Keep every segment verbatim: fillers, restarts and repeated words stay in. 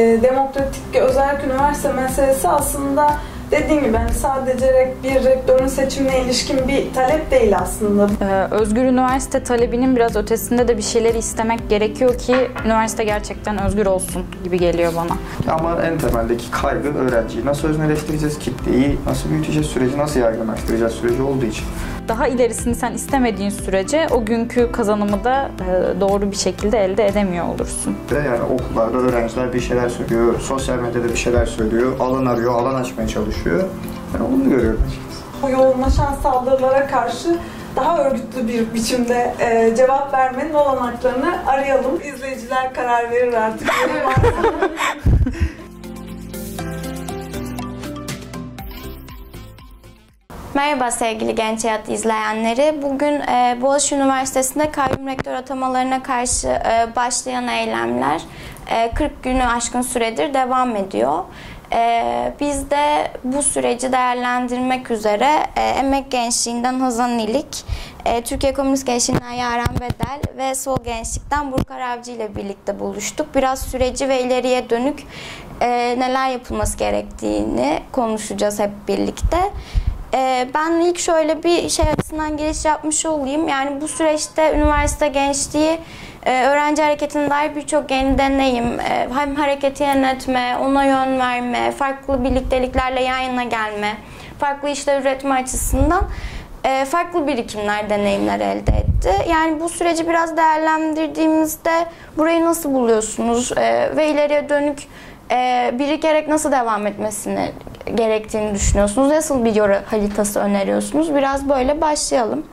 Demokratik özerk üniversite meselesi aslında dediğim gibi yani sadece bir rektörün seçimine ilişkin bir talep değil aslında. Ee, özgür üniversite talebinin biraz ötesinde de bir şeyleri istemek gerekiyor ki üniversite gerçekten özgür olsun gibi geliyor bana. Ama en temeldeki kaygı öğrenciyi nasıl özneleştireceğiz, kitleyi nasıl büyüteceğiz, süreci nasıl yaygınlaştıracağız süreci olduğu için. Daha ilerisini sen istemediğin sürece o günkü kazanımı da doğru bir şekilde elde edemiyor olursun. Yani okullarda öğrenciler bir şeyler söylüyor, sosyal medyada bir şeyler söylüyor, alan arıyor, alan açmaya çalışıyor. Yani onu görüyorum açıkçası. Bu yoğunlaşan saldırılara karşı daha örgütlü bir biçimde e, cevap vermenin olanaklarını arayalım. İzleyiciler karar verir artık. Merhaba sevgili Genç Hayat izleyenleri. Bugün e, Boğaziçi Üniversitesi'nde kayyum rektör atamalarına karşı e, başlayan eylemler e, kırk günü aşkın süredir devam ediyor. E, biz de bu süreci değerlendirmek üzere e, Emek Gençliği'nden Hazan İlik, e, Türkiye Komünist Gençliği'nden Yaren Bedel ve Sol Gençlik'ten Burkar Avcı ile birlikte buluştuk. Biraz süreci ve ileriye dönük e, neler yapılması gerektiğini konuşacağız hep birlikte. Ben ilk şöyle bir şey açısından giriş yapmış olayım. Yani bu süreçte üniversite gençliği öğrenci hareketine dair birçok yeni deneyim, hem hareketi yönetme, ona yön verme, farklı birlikteliklerle yan yana gelme, farklı işler üretme açısından farklı birikimler, deneyimler elde etti. Yani bu süreci biraz değerlendirdiğimizde burayı nasıl buluyorsunuz ve ileriye dönük birikerek nasıl devam etmesini gerektiğini düşünüyorsunuz? Nasıl bir yol haritası öneriyorsunuz? Biraz böyle başlayalım.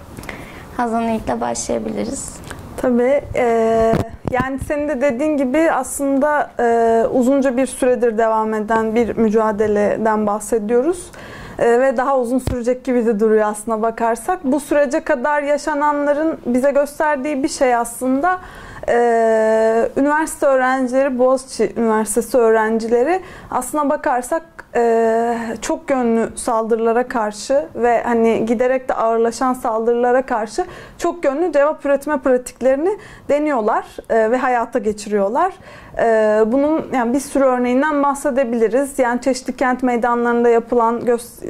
Hazan İlk'le başlayabiliriz. Tabii. E, yani senin de dediğin gibi aslında e, uzunca bir süredir devam eden bir mücadeleden bahsediyoruz. E, ve daha uzun sürecek gibi de duruyor aslına bakarsak. Bu sürece kadar yaşananların bize gösterdiği bir şey aslında Ee, üniversite öğrencileri, Boğaziçi Üniversitesi öğrencileri aslına bakarsak e, çok yönlü saldırılara karşı ve hani giderek de ağırlaşan saldırılara karşı çok yönlü cevap üretme pratiklerini deniyorlar e, ve hayata geçiriyorlar. E, bunun yani bir sürü örneğinden bahsedebiliriz. Yani çeşitli kent meydanlarında yapılan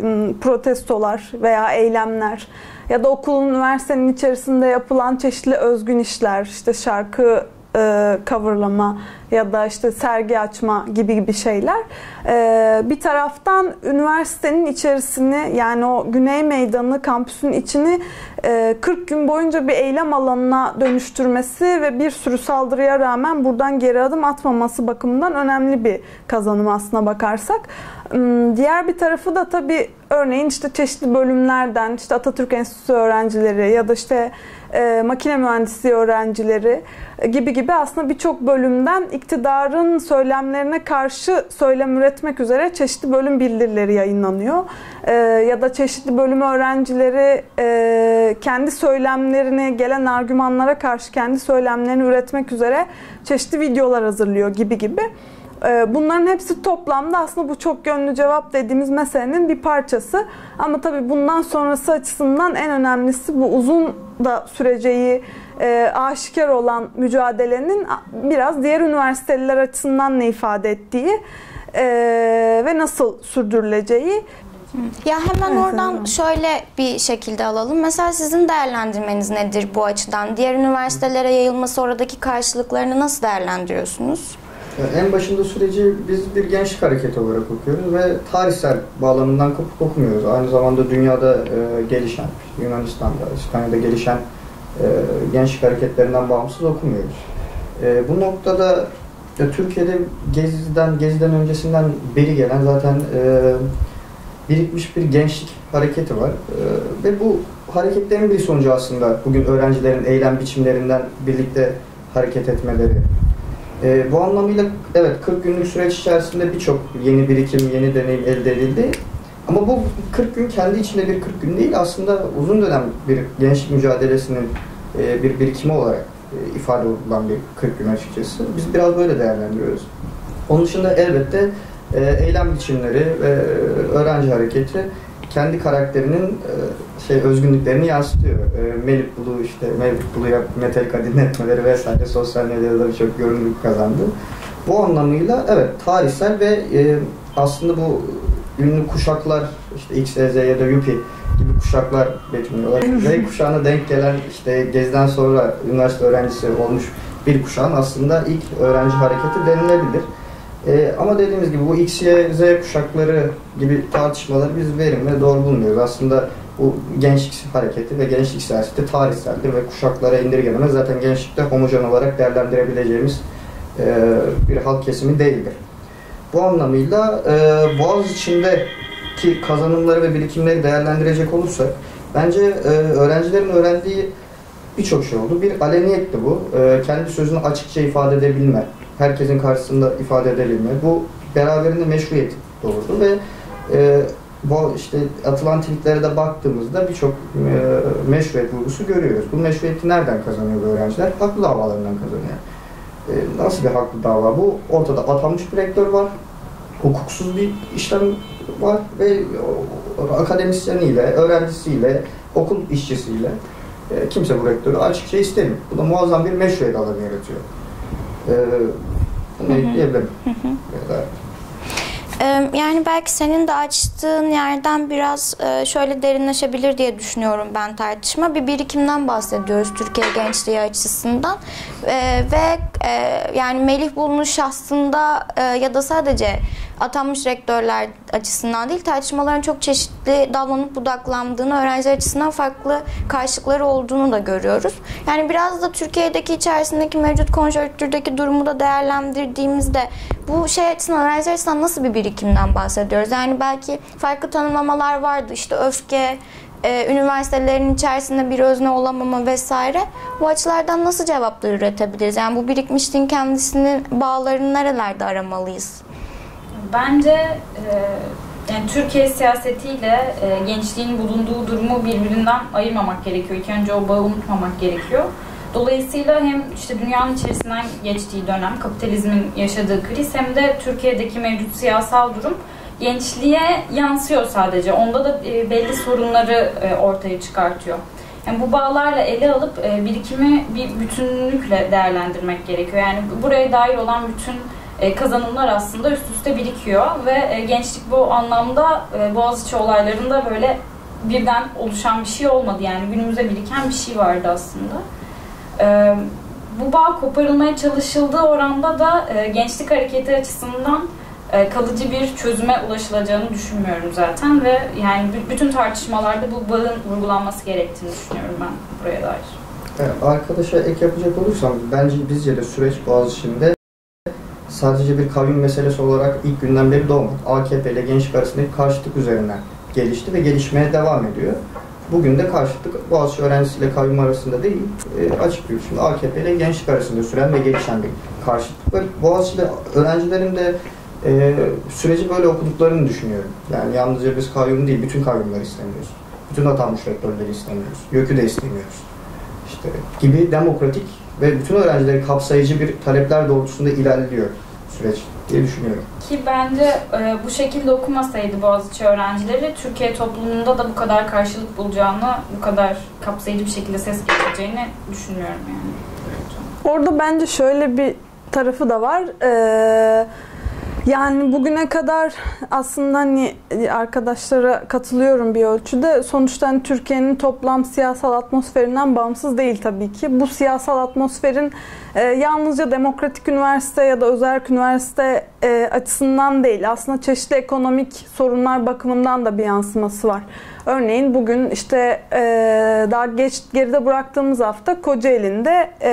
protestolar veya eylemler ya da okulun, üniversitenin içerisinde yapılan çeşitli özgün işler, işte şarkı e, coverlama ya da işte sergi açma gibi gibi şeyler. E, bir taraftan üniversitenin içerisini, yani o Güney Meydanı, kampüsün içini e, kırk gün boyunca bir eylem alanına dönüştürmesi ve bir sürü saldırıya rağmen buradan geri adım atmaması bakımından önemli bir kazanım aslına bakarsak. Diğer bir tarafı da tabii örneğin işte çeşitli bölümlerden, işte Atatürk Enstitüsü öğrencileri ya da işte e, makine mühendisliği öğrencileri gibi gibi aslında birçok bölümden iktidarın söylemlerine karşı söylem üretmek üzere çeşitli bölüm bildirileri yayınlanıyor. E, ya da çeşitli bölüm öğrencileri e, kendi söylemlerini, gelen argümanlara karşı kendi söylemlerini üretmek üzere çeşitli videolar hazırlıyor gibi gibi. Bunların hepsi toplamda aslında bu çok yönlü cevap dediğimiz meselenin bir parçası. Ama tabii bundan sonrası açısından en önemlisi bu uzun da süreceği e, aşikar olan mücadelenin biraz diğer üniversiteliler açısından ne ifade ettiği e, ve nasıl sürdürüleceği. Ya hemen evet, oradan evet. şöyle bir şekilde alalım. Mesela sizin değerlendirmeniz nedir bu açıdan? Diğer üniversitelere yayılması, oradaki karşılıklarını nasıl değerlendiriyorsunuz? En başında süreci biz bir gençlik hareketi olarak okuyoruz ve tarihsel bağlamından kopuk okumuyoruz. Aynı zamanda dünyada e, gelişen, Yunanistan'da, İspanya'da gelişen e, gençlik hareketlerinden bağımsız okumuyoruz. E, bu noktada e, Türkiye'de Gezi'den, Gezi'den öncesinden beri gelen zaten e, birikmiş bir gençlik hareketi var. E, ve bu hareketlerin bir sonucu aslında bugün öğrencilerin eylem biçimlerinden birlikte hareket etmeleri. E, bu anlamıyla evet kırk günlük süreç içerisinde birçok yeni birikim, yeni deneyim elde edildi. Ama bu kırk gün kendi içinde bir kırk gün değil, aslında uzun dönem bir gençlik mücadelesinin e, bir birikimi olarak e, ifade edilen bir kırk gün açıkçası. Biz biraz böyle değerlendiriyoruz. Onun dışında elbette e, eylem biçimleri ve öğrenci hareketi kendi karakterinin e, şey özgünlüklerini yansıtıyor. E, Melih Bulu işte Melih Bulu'ya Metallica dinletmeleri vesaire sosyal medyada birçok görünürlük kazandı. Bu anlamıyla evet tarihsel ve e, aslında bu ünlü kuşaklar işte X, Y, Z ya da Yuppie gibi kuşaklar betimliyorlar. Z kuşağına denk gelen işte Gezi'den sonra üniversite öğrencisi olmuş bir kuşağın aslında ilk öğrenci hareketi denilebilir. Ee, ama dediğimiz gibi bu X, Y, Z kuşakları gibi tartışmaları biz verimli doğru bulmuyoruz. Aslında bu gençlik hareketi ve gençlik siyaseti tarihseldir ve kuşaklara indirgenemez. Zaten gençlikte homojen olarak değerlendirebileceğimiz e, bir halk kesimi değildir. Bu anlamıyla e, Boğaziçi'ndeki kazanımları ve birikimleri değerlendirecek olursak bence e, öğrencilerin öğrendiği birçok şey oldu. Bir aleniyetti bu. E, kendi sözünü açıkça ifade edebilme, herkesin karşısında ifade edebilme. Bu beraberinde meşruiyet doğurdu ve e, bu işte atılan tweetlere de baktığımızda birçok e, meşruiyet vurgusu görüyoruz. Bu meşruiyeti nereden kazanıyor bu öğrenciler? Haklı davalarından kazanıyor. E, nasıl bir haklı dava bu? Ortada atanmış bir rektör var, hukuksuz bir işlem var ve akademisyeniyle, öğrencisiyle, okul işçisiyle e, kimse bu rektörü açıkça istemiyor. Bu da muazzam bir meşruiyet alanı yaratıyor. E, bunu ekleyebilirim. Yani belki senin de açtığın yerden biraz şöyle derinleşebilir diye düşünüyorum ben tartışma. Bir birikimden bahsediyoruz Türkiye gençliği açısından ve yani Melih Bulu'nun şahsında ya da sadece atanmış rektörler açısından değil, tartışmaların çok çeşitli dallanıp budaklandığını, öğrenciler açısından farklı karşılıkları olduğunu da görüyoruz. Yani biraz da Türkiye'deki içerisindeki mevcut konjonktürdeki durumu da değerlendirdiğimizde bu şey açısından, öğrenciler açısından nasıl bir birikimden bahsediyoruz? Yani belki farklı tanımlamalar vardı. İşte öfke, e, üniversitelerin içerisinde bir özne olamama vesaire. Bu açılardan nasıl cevaplar üretebiliriz? Yani bu birikmişliğin kendisinin bağlarını nerelerde aramalıyız? Bence e, yani Türkiye siyasetiyle e, gençliğin bulunduğu durumu birbirinden ayırmamak gerekiyor. İlk önce o bağı unutmamak gerekiyor. Dolayısıyla hem işte dünyanın içerisinden geçtiği dönem, kapitalizmin yaşadığı kriz, hem de Türkiye'deki mevcut siyasal durum gençliğe yansıyor sadece. Onda da e, belli sorunları e, ortaya çıkartıyor. Yani bu bağlarla ele alıp e, birikimi bir bütünlükle değerlendirmek gerekiyor. Yani buraya dair olan bütün e, kazanımlar aslında üst üste birikiyor ve e, gençlik bu anlamda e, Boğaziçi olaylarında böyle birden oluşan bir şey olmadı. Yani günümüze biriken bir şey vardı aslında. Ee, bu bağ koparılmaya çalışıldığı oranda da e, gençlik hareketi açısından e, kalıcı bir çözüme ulaşılacağını düşünmüyorum zaten ve yani b- bütün tartışmalarda bu bağın vurgulanması gerektiğini düşünüyorum ben buraya dair. Evet, arkadaşa ek yapacak olursam bence bizce de süreç Boğaziçi'nde sadece bir kayyum meselesi olarak ilk günden beri doğmadı. A K P ile gençlik arasındaki karşıtlık üzerinden gelişti ve gelişmeye devam ediyor. Bugün de karşıtlık Boğaziçi öğrencisiyle kayyum arasında değil, e, açık bir biçimde A K P ile gençlik arasında süren ve gelişen bir karşıtlık. Ve Boğaziçi'de öğrencilerin de e, süreci böyle okuduklarını düşünüyorum. Yani yalnızca biz kayyum değil, bütün kayyumları istemiyoruz. Bütün atanmış rektörleri istemiyoruz. YÖK'ü de istemiyoruz. İşte gibi demokratik ve bütün öğrencileri kapsayıcı bir talepler doğrultusunda ilerliyor süreç diye düşünüyorum. Ki bence e, bu şekilde okumasaydı Boğaziçi öğrencileri, Türkiye toplumunda da bu kadar karşılık bulacağını, bu kadar kapsayıcı bir şekilde ses getireceğini düşünmüyorum yani. Orada bence şöyle bir tarafı da var. Ee, yani bugüne kadar aslında hani arkadaşlara katılıyorum bir ölçüde. Sonuçta hani Türkiye'nin toplam siyasal atmosferinden bağımsız değil tabii ki. Bu siyasal atmosferin e, yalnızca demokratik üniversite ya da özerk üniversite e, açısından değil, aslında çeşitli ekonomik sorunlar bakımından da bir yansıması var. Örneğin bugün işte e, daha geç geride bıraktığımız hafta Kocaeli'nde e,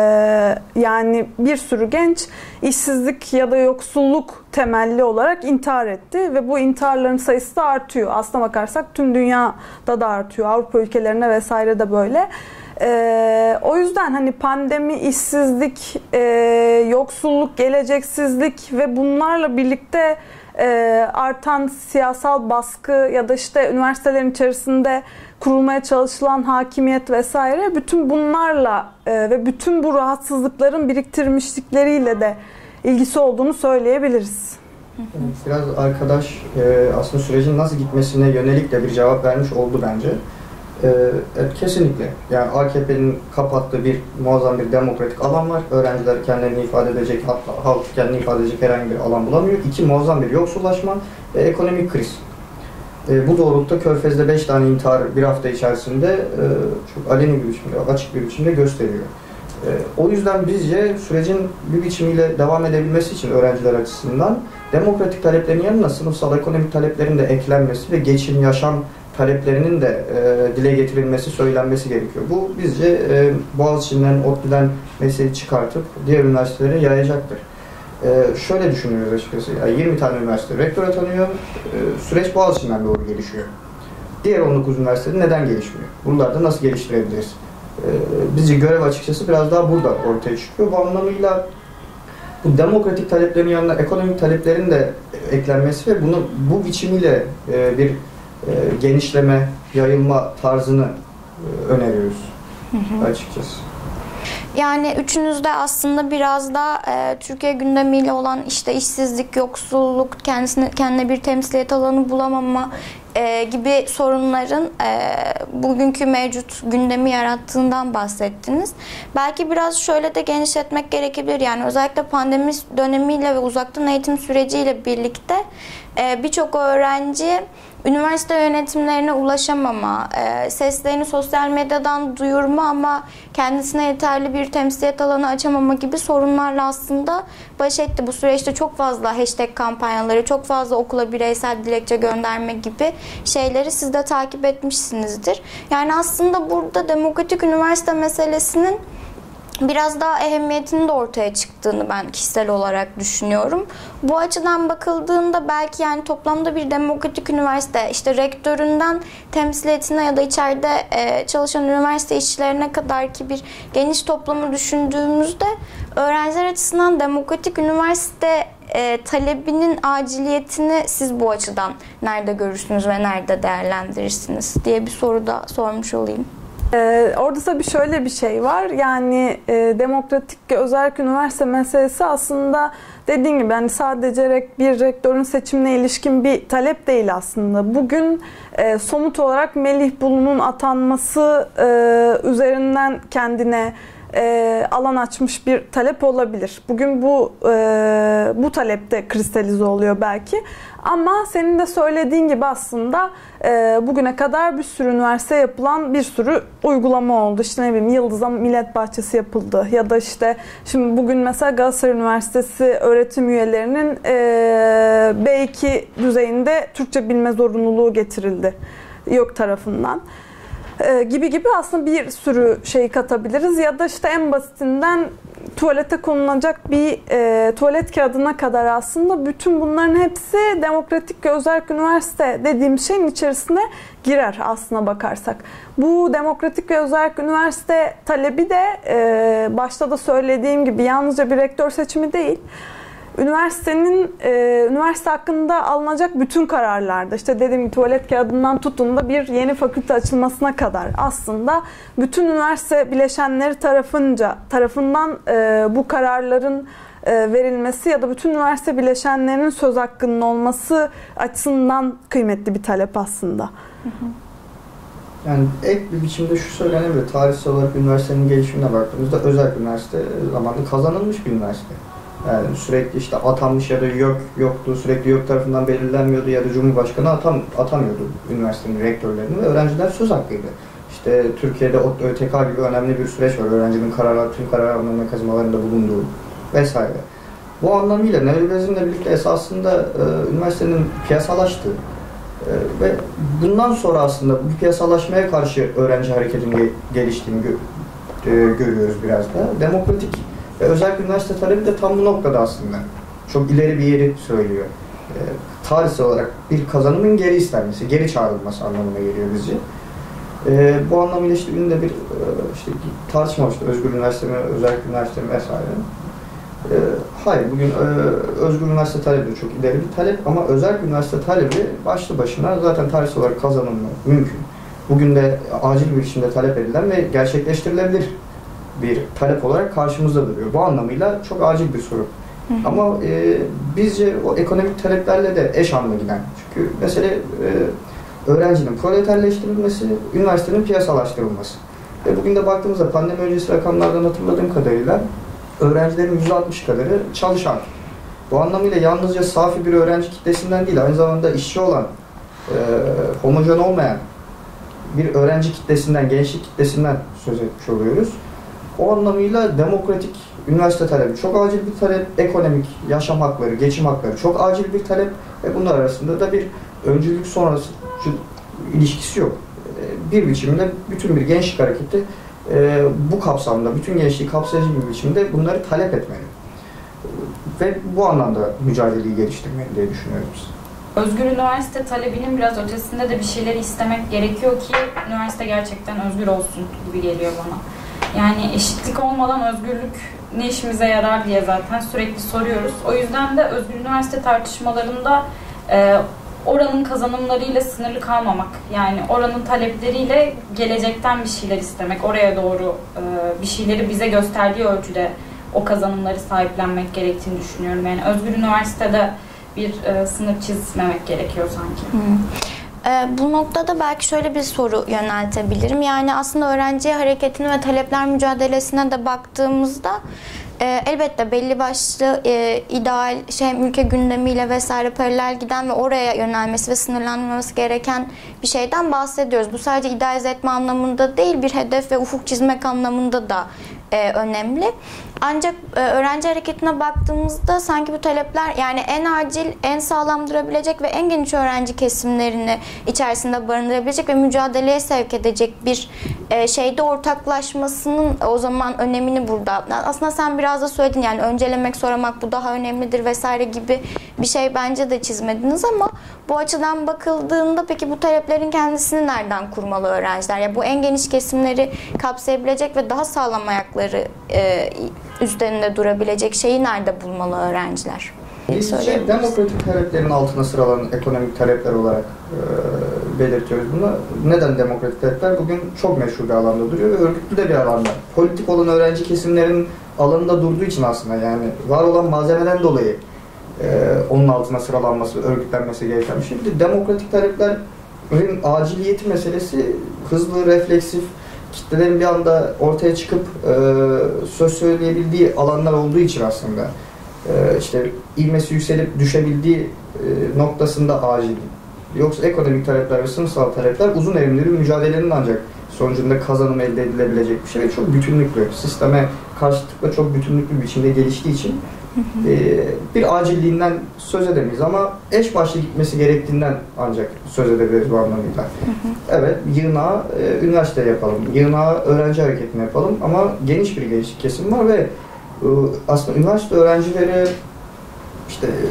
yani bir sürü genç işsizlik ya da yoksulluk temelli olarak intihar etti ve bu intiharların sayısı da artıyor. Aslına bakarsak tüm dünyada da artıyor. Avrupa ülkelerine vesaire de böyle. Ee, o yüzden hani pandemi, işsizlik, e, yoksulluk, geleceksizlik ve bunlarla birlikte e, artan siyasal baskı ya da işte üniversitelerin içerisinde kurulmaya çalışılan hakimiyet vesaire, bütün bunlarla e, ve bütün bu rahatsızlıkların biriktirmişlikleriyle de ilgisi olduğunu söyleyebiliriz. Biraz arkadaş e, aslında sürecin nasıl gitmesine yönelik de bir cevap vermiş oldu bence. Ee, evet, kesinlikle. Yani A K P'nin kapattığı bir muazzam bir demokratik alan var. Öğrenciler kendilerini ifade edecek, hatta halk kendini ifade edecek herhangi bir alan bulamıyor. İki, muazzam bir yoksullaşma ve ekonomik kriz. Ee, bu doğrultuda Körfez'de beş tane intihar bir hafta içerisinde e, çok aleni bir biçimde, açık bir biçimde gösteriyor. E, o yüzden bizce sürecin bir biçimiyle devam edebilmesi için öğrenciler açısından demokratik taleplerin yanına sınıfsal ekonomik taleplerin de eklenmesi ve geçim, yaşam taleplerinin de e, dile getirilmesi, söylenmesi gerekiyor. Bu bizce e, Boğaziçi'nden, ODTÜ'den mesleği çıkartıp diğer üniversitelere yayacaktır. E, şöyle düşünüyoruz açıkçası, yani yirmi tane üniversite rektör atanıyor, e, süreç Boğaziçi'nden doğru gelişiyor. Diğer on dokuz üniversitede neden gelişmiyor? Buralarda nasıl geliştirebiliriz? E, bizce görev açıkçası biraz daha burada ortaya çıkıyor. Bu anlamıyla bu demokratik taleplerin yanına ekonomik taleplerin de eklenmesi ve bunu bu biçimiyle e, bir E, genişleme, yayılma tarzını e, öneriyoruz hı hı. açıkçası. Yani üçünüz de aslında biraz da e, Türkiye gündemiyle olan işte işsizlik, yoksulluk, kendisine kendine bir temsiliyet alanı bulamama e, gibi sorunların e, bugünkü mevcut gündemi yarattığından bahsettiniz. Belki biraz şöyle de genişletmek gerekebilir. Yani özellikle pandemi dönemiyle ve uzaktan eğitim süreciyle birlikte e, birçok öğrenci üniversite yönetimlerine ulaşamama, e, seslerini sosyal medyadan duyurma ama kendisine yeterli bir temsiliyet alanı açamama gibi sorunlarla aslında baş etti. Bu süreçte çok fazla hashtag kampanyaları, çok fazla okula bireysel dilekçe gönderme gibi şeyleri siz de takip etmişsinizdir. Yani aslında burada demokratik üniversite meselesinin biraz daha ehemmiyetinin de ortaya çıktığını ben kişisel olarak düşünüyorum. Bu açıdan bakıldığında belki yani toplamda bir demokratik üniversite işte rektöründen temsiliyetine ya da içeride çalışan üniversite işçilerine kadar ki bir geniş toplamı düşündüğümüzde öğrenciler açısından demokratik üniversite e, talebinin aciliyetini siz bu açıdan nerede görürsünüz ve nerede değerlendirirsiniz diye bir soru da sormuş olayım. Ee, orada tabii şöyle bir şey var. Yani e, demokratik ve özerk üniversite meselesi aslında dediğim gibi yani sadece bir rektörün seçimine ilişkin bir talep değil aslında. Bugün e, somut olarak Melih Bulu'nun atanması e, üzerinden kendine e, alan açmış bir talep olabilir. Bugün bu e, bu talep de kristalize oluyor belki. Ama senin de söylediğin gibi aslında e, bugüne kadar bir sürü üniversite yapılan bir sürü uygulama oldu. İşte ne bileyim Yıldız'a Millet Bahçesi yapıldı ya da işte şimdi bugün mesela Galatasaray Üniversitesi öğretim üyelerinin e, B iki düzeyinde Türkçe bilme zorunluluğu getirildi YÖK tarafından. Ee, gibi gibi aslında bir sürü şey katabiliriz ya da işte en basitinden tuvalete konulacak bir e, tuvalet kağıdına kadar aslında bütün bunların hepsi demokratik ve özerk üniversite dediğim şeyin içerisine girer aslına bakarsak. Bu demokratik ve özerk üniversite talebi de e, başta da söylediğim gibi yalnızca bir rektör seçimi değil. Üniversitenin, e, üniversite hakkında alınacak bütün kararlarda, işte dediğim gibi tuvalet kağıdından tutun da bir yeni fakülte açılmasına kadar aslında bütün üniversite bileşenleri tarafınca tarafından e, bu kararların e, verilmesi ya da bütün üniversite bileşenlerinin söz hakkının olması açısından kıymetli bir talep aslında. Hı hı. Yani ek bir biçimde şu söylenebilir, tarihsel olarak üniversitenin gelişimine baktığımızda özel üniversite zamanında kazanılmış bir üniversite. Yani sürekli işte atanmış ya da yok yoktu, sürekli yok tarafından belirlenmiyordu ya da Cumhurbaşkanı atam, atamıyordu üniversitenin rektörlerini ve öğrenciler söz hakkıydı. İşte Türkiye'de Ö T K gibi önemli bir süreç var, öğrencinin karar, tüm karar alma mekanizmalarında bulunduğu vesaire. Bu anlamıyla neoliberalizmle birlikte esasında e, üniversitenin piyasalaştığı e, ve bundan sonra aslında bu piyasalaşmaya karşı öğrenci hareketinin geliştiğini gö e, görüyoruz biraz da. Demokratik ve özellikle üniversite talebi de tam bu noktada aslında. Çok ileri bir yeri söylüyor. E, tarihsel olarak bir kazanımın geri istenmesi, geri çağrılması anlamına geliyor bizce. E, bu anlamıyla işte ünlü bir e, işte tartışma işte özgür üniversite mi, özel üniversite mi vesaire. E, hayır, bugün e, özgür üniversite talebi de çok ileri bir talep ama özel üniversite talebi başlı başına zaten tarihsel olarak kazanımı mümkün. Bugün de acil bir biçimde talep edilen ve gerçekleştirilebilir bir talep olarak karşımızda duruyor. Bu anlamıyla çok acil bir soru. Hı hı. Ama e, bizce o ekonomik taleplerle de eş anlamda giden. Çünkü mesele e, öğrencinin proleterleştirilmesi, üniversitenin piyasalaştırılması. Ve bugün de baktığımızda pandemi öncesi rakamlardan hatırladığım kadarıyla öğrencilerin yüzde altmış kadarı çalışan. Bu anlamıyla yalnızca safi bir öğrenci kitlesinden değil, aynı zamanda işçi olan, e, homojen olmayan bir öğrenci kitlesinden, gençlik kitlesinden söz etmiş oluyoruz. O anlamıyla demokratik üniversite talebi çok acil bir talep, ekonomik, yaşam hakları, geçim hakları çok acil bir talep ve bunlar arasında da bir öncülük sonrası ilişkisi yok. Bir biçimde bütün bir gençlik hareketi bu kapsamda, bütün gençliği kapsayıcı bir biçimde bunları talep etmeli. Ve bu anlamda mücadeleyi geliştirmeli diye düşünüyoruz biz. Özgür üniversite talebinin biraz ötesinde de bir şeyleri istemek gerekiyor ki üniversite gerçekten özgür olsun gibi geliyor bana. Yani eşitlik olmadan özgürlük ne işimize yarar diye zaten sürekli soruyoruz. O yüzden de özgür üniversite tartışmalarında e, oranın kazanımlarıyla sınırlı kalmamak, yani oranın talepleriyle gelecekten bir şeyler istemek, oraya doğru e, bir şeyleri bize gösterdiği ölçüde o kazanımları sahiplenmek gerektiğini düşünüyorum. Yani özgür üniversitede bir e, sınır çizmemek gerekiyor sanki. Hmm. Bu noktada belki şöyle bir soru yöneltebilirim. Yani aslında öğrenci hareketine ve talepler mücadelesine de baktığımızda e, elbette belli başlı e, ideal şey ülke gündemiyle vesaire paralel giden ve oraya yönelmesi ve sınırlandırılması gereken bir şeyden bahsediyoruz. Bu sadece idealize etme anlamında değil, bir hedef ve ufuk çizmek anlamında da e, önemli. Ancak e, öğrenci hareketine baktığımızda sanki bu talepler yani en acil, en sağlam durabilecek ve en geniş öğrenci kesimlerini içerisinde barındırabilecek ve mücadeleye sevk edecek bir e, şeyde ortaklaşmasının o zaman önemini burada. Aslında sen biraz da söyledin, yani öncelemek, soramak bu daha önemlidir vesaire gibi bir şey bence de çizmediniz ama bu açıdan bakıldığında peki bu taleplerin kendisini nereden kurmalı öğrenciler? Ya bu en geniş kesimleri kapsayabilecek ve daha sağlam ayakları e, üzerinde durabilecek şeyi nerede bulmalı öğrenciler? Bizce demokratik taleplerin altına sıralanan ekonomik talepler olarak e, belirtiyoruz bunu. Neden demokratik talepler? Bugün çok meşhur bir alanda duruyor ve örgütlü de bir alanda. Politik olan öğrenci kesimlerin alanında durduğu için aslında, yani var olan malzemeden dolayı e, onun altına sıralanması, örgütlenmesi gereken bir şey. Bir de demokratik taleplerin aciliyeti meselesi hızlı, refleksif, kitlelerin bir anda ortaya çıkıp e, söz söyleyebildiği alanlar olduğu için aslında e, işte ivmesi yükselip düşebildiği e, noktasında acil. Yoksa ekonomik talepler ve sınıfsal talepler uzun erimli bir mücadelenin ancak sonucunda kazanım elde edilebilecek bir şey ve çok bütünlüklü. Sisteme karşıtlıkla çok bütünlüklü bir biçimde geliştiği için e, bir acilliğinden söz edemeyiz ama eş başlı gitmesi gerektiğinden ancak söz edebiliriz bu anlamıyla. Evet, yığınağı e, üniversite yapalım, yığınağı öğrenci hareketini yapalım ama geniş bir gençlik kesim var ve e, aslında üniversite öğrencileri işte e,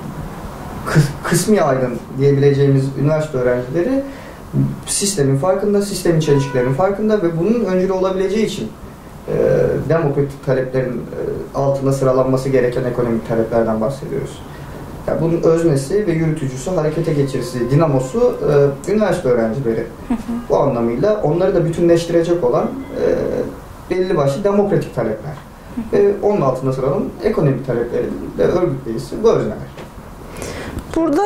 kıs, kısmi aydın diyebileceğimiz üniversite öğrencileri sistemin farkında, sistemin çelişkilerinin farkında ve bunun öncülü olabileceği için e, demokratik taleplerin e, altında sıralanması gereken ekonomik taleplerden bahsediyoruz. Yani bunun öznesi ve yürütücüsü, harekete geçirisi, dinamosu e, üniversite öğrencileri. Bu anlamıyla onları da bütünleştirecek olan e, belli başlı demokratik talepler. Ve onun altında sıralanan ekonomik talepleri de örgütleyicisi bu özneler. Burada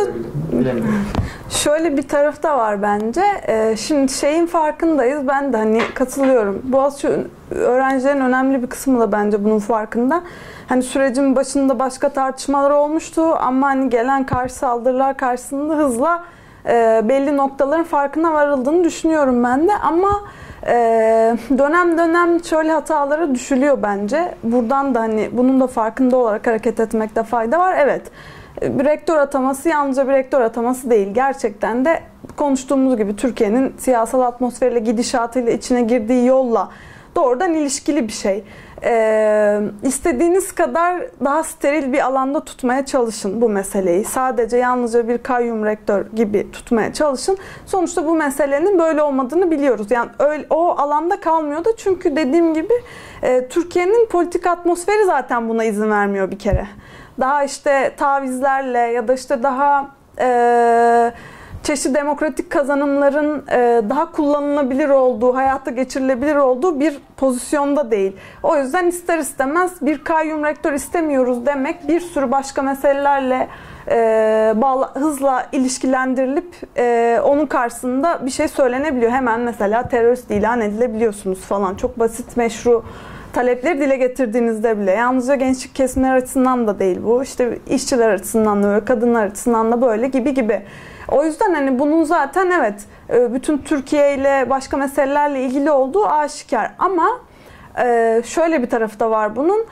şöyle bir taraf da var bence. Ee, şimdi şeyin farkındayız. Ben de hani katılıyorum. Boğaziçi öğrencilerin önemli bir kısmı da bence bunun farkında. Hani sürecin başında başka tartışmalar olmuştu ama hani gelen karşı saldırılar karşısında hızla e, belli noktaların farkına varıldığını düşünüyorum ben de. Ama e, dönem dönem şöyle hatalara düşülüyor bence. Buradan da hani bunun da farkında olarak hareket etmekte fayda var. Evet. Bir rektör ataması yalnızca bir rektör ataması değil. Gerçekten de konuştuğumuz gibi Türkiye'nin siyasal atmosferiyle, gidişatıyla, içine girdiği yolla doğrudan ilişkili bir şey. Ee, istediğiniz kadar daha steril bir alanda tutmaya çalışın bu meseleyi. Sadece yalnızca bir kayyum rektör gibi tutmaya çalışın. Sonuçta bu meselenin böyle olmadığını biliyoruz. Yani öyle, o alanda kalmıyor da çünkü dediğim gibi e, Türkiye'nin politik atmosferi zaten buna izin vermiyor bir kere. Daha işte tavizlerle ya da işte daha e, çeşitli demokratik kazanımların e, daha kullanılabilir olduğu, hayata geçirilebilir olduğu bir pozisyonda değil. O yüzden ister istemez bir kayyum rektör istemiyoruz demek bir sürü başka meselelerle e, bağla, hızla ilişkilendirilip e, onun karşısında bir şey söylenebiliyor. Hemen mesela terörist ilan edilebiliyorsunuz falan. Çok basit, meşru talepleri dile getirdiğinizde bile. Yalnızca gençlik kesimler açısından da değil bu. İşte işçiler açısından da böyle, kadınlar açısından da böyle gibi gibi. O yüzden hani bunun zaten evet bütün Türkiye ile başka meselelerle ilgili olduğu aşikar. Ama şöyle bir tarafı da var bunun.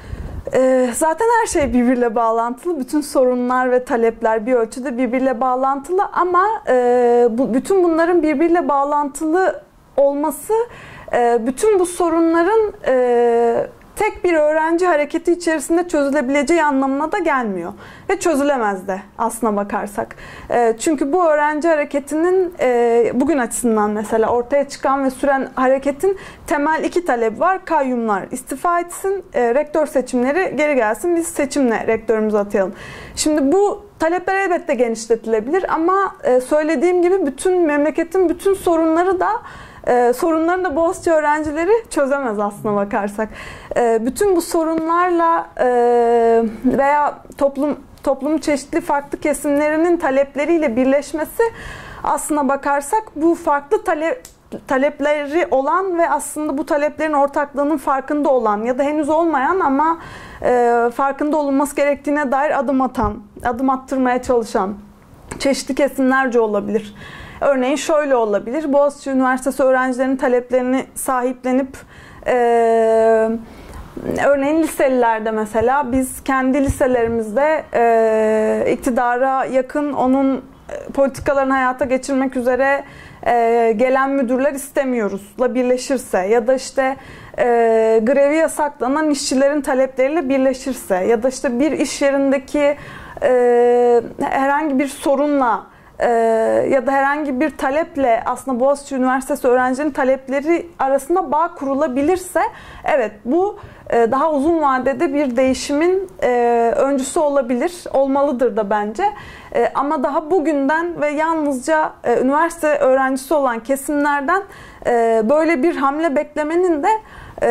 Zaten her şey birbiriyle bağlantılı. Bütün sorunlar ve talepler bir ölçüde birbiriyle bağlantılı. Ama bütün bunların birbiriyle bağlantılı olması bütün bu sorunların tek bir öğrenci hareketi içerisinde çözülebileceği anlamına da gelmiyor. Ve çözülemez de aslına bakarsak. Çünkü bu öğrenci hareketinin bugün açısından mesela ortaya çıkan ve süren hareketin temel iki talebi var. Kayyumlar istifa etsin, rektör seçimleri geri gelsin, biz seçimle rektörümüzü atayalım. Şimdi bu talepler elbette genişletilebilir ama söylediğim gibi bütün memleketin bütün sorunları da Ee, sorunlarını da Boğaziçi öğrencileri çözemez aslına bakarsak. Ee, bütün bu sorunlarla e, veya toplum toplumun çeşitli farklı kesimlerinin talepleriyle birleşmesi aslına bakarsak bu farklı talep talepleri olan ve aslında bu taleplerin ortaklığının farkında olan ya da henüz olmayan ama e, farkında olunması gerektiğine dair adım atan, adım attırmaya çalışan çeşitli kesimlerce olabilir. Örneğin şöyle olabilir. Boğaziçi Üniversitesi öğrencilerinin taleplerini sahiplenip e, örneğin liselilerde mesela biz kendi liselerimizde e, iktidara yakın onun politikalarını hayata geçirmek üzere e, gelen müdürler istemiyoruzla birleşirse ya da işte e, grevi yasaklanan işçilerin talepleriyle birleşirse ya da işte bir iş yerindeki e, herhangi bir sorunla Ee, ya da herhangi bir taleple aslında Boğaziçi Üniversitesi öğrencilerinin talepleri arasında bağ kurulabilirse evet bu e, daha uzun vadede bir değişimin e, öncüsü olabilir, olmalıdır da bence. E, ama daha bugünden ve yalnızca e, üniversite öğrencisi olan kesimlerden e, böyle bir hamle beklemenin de e,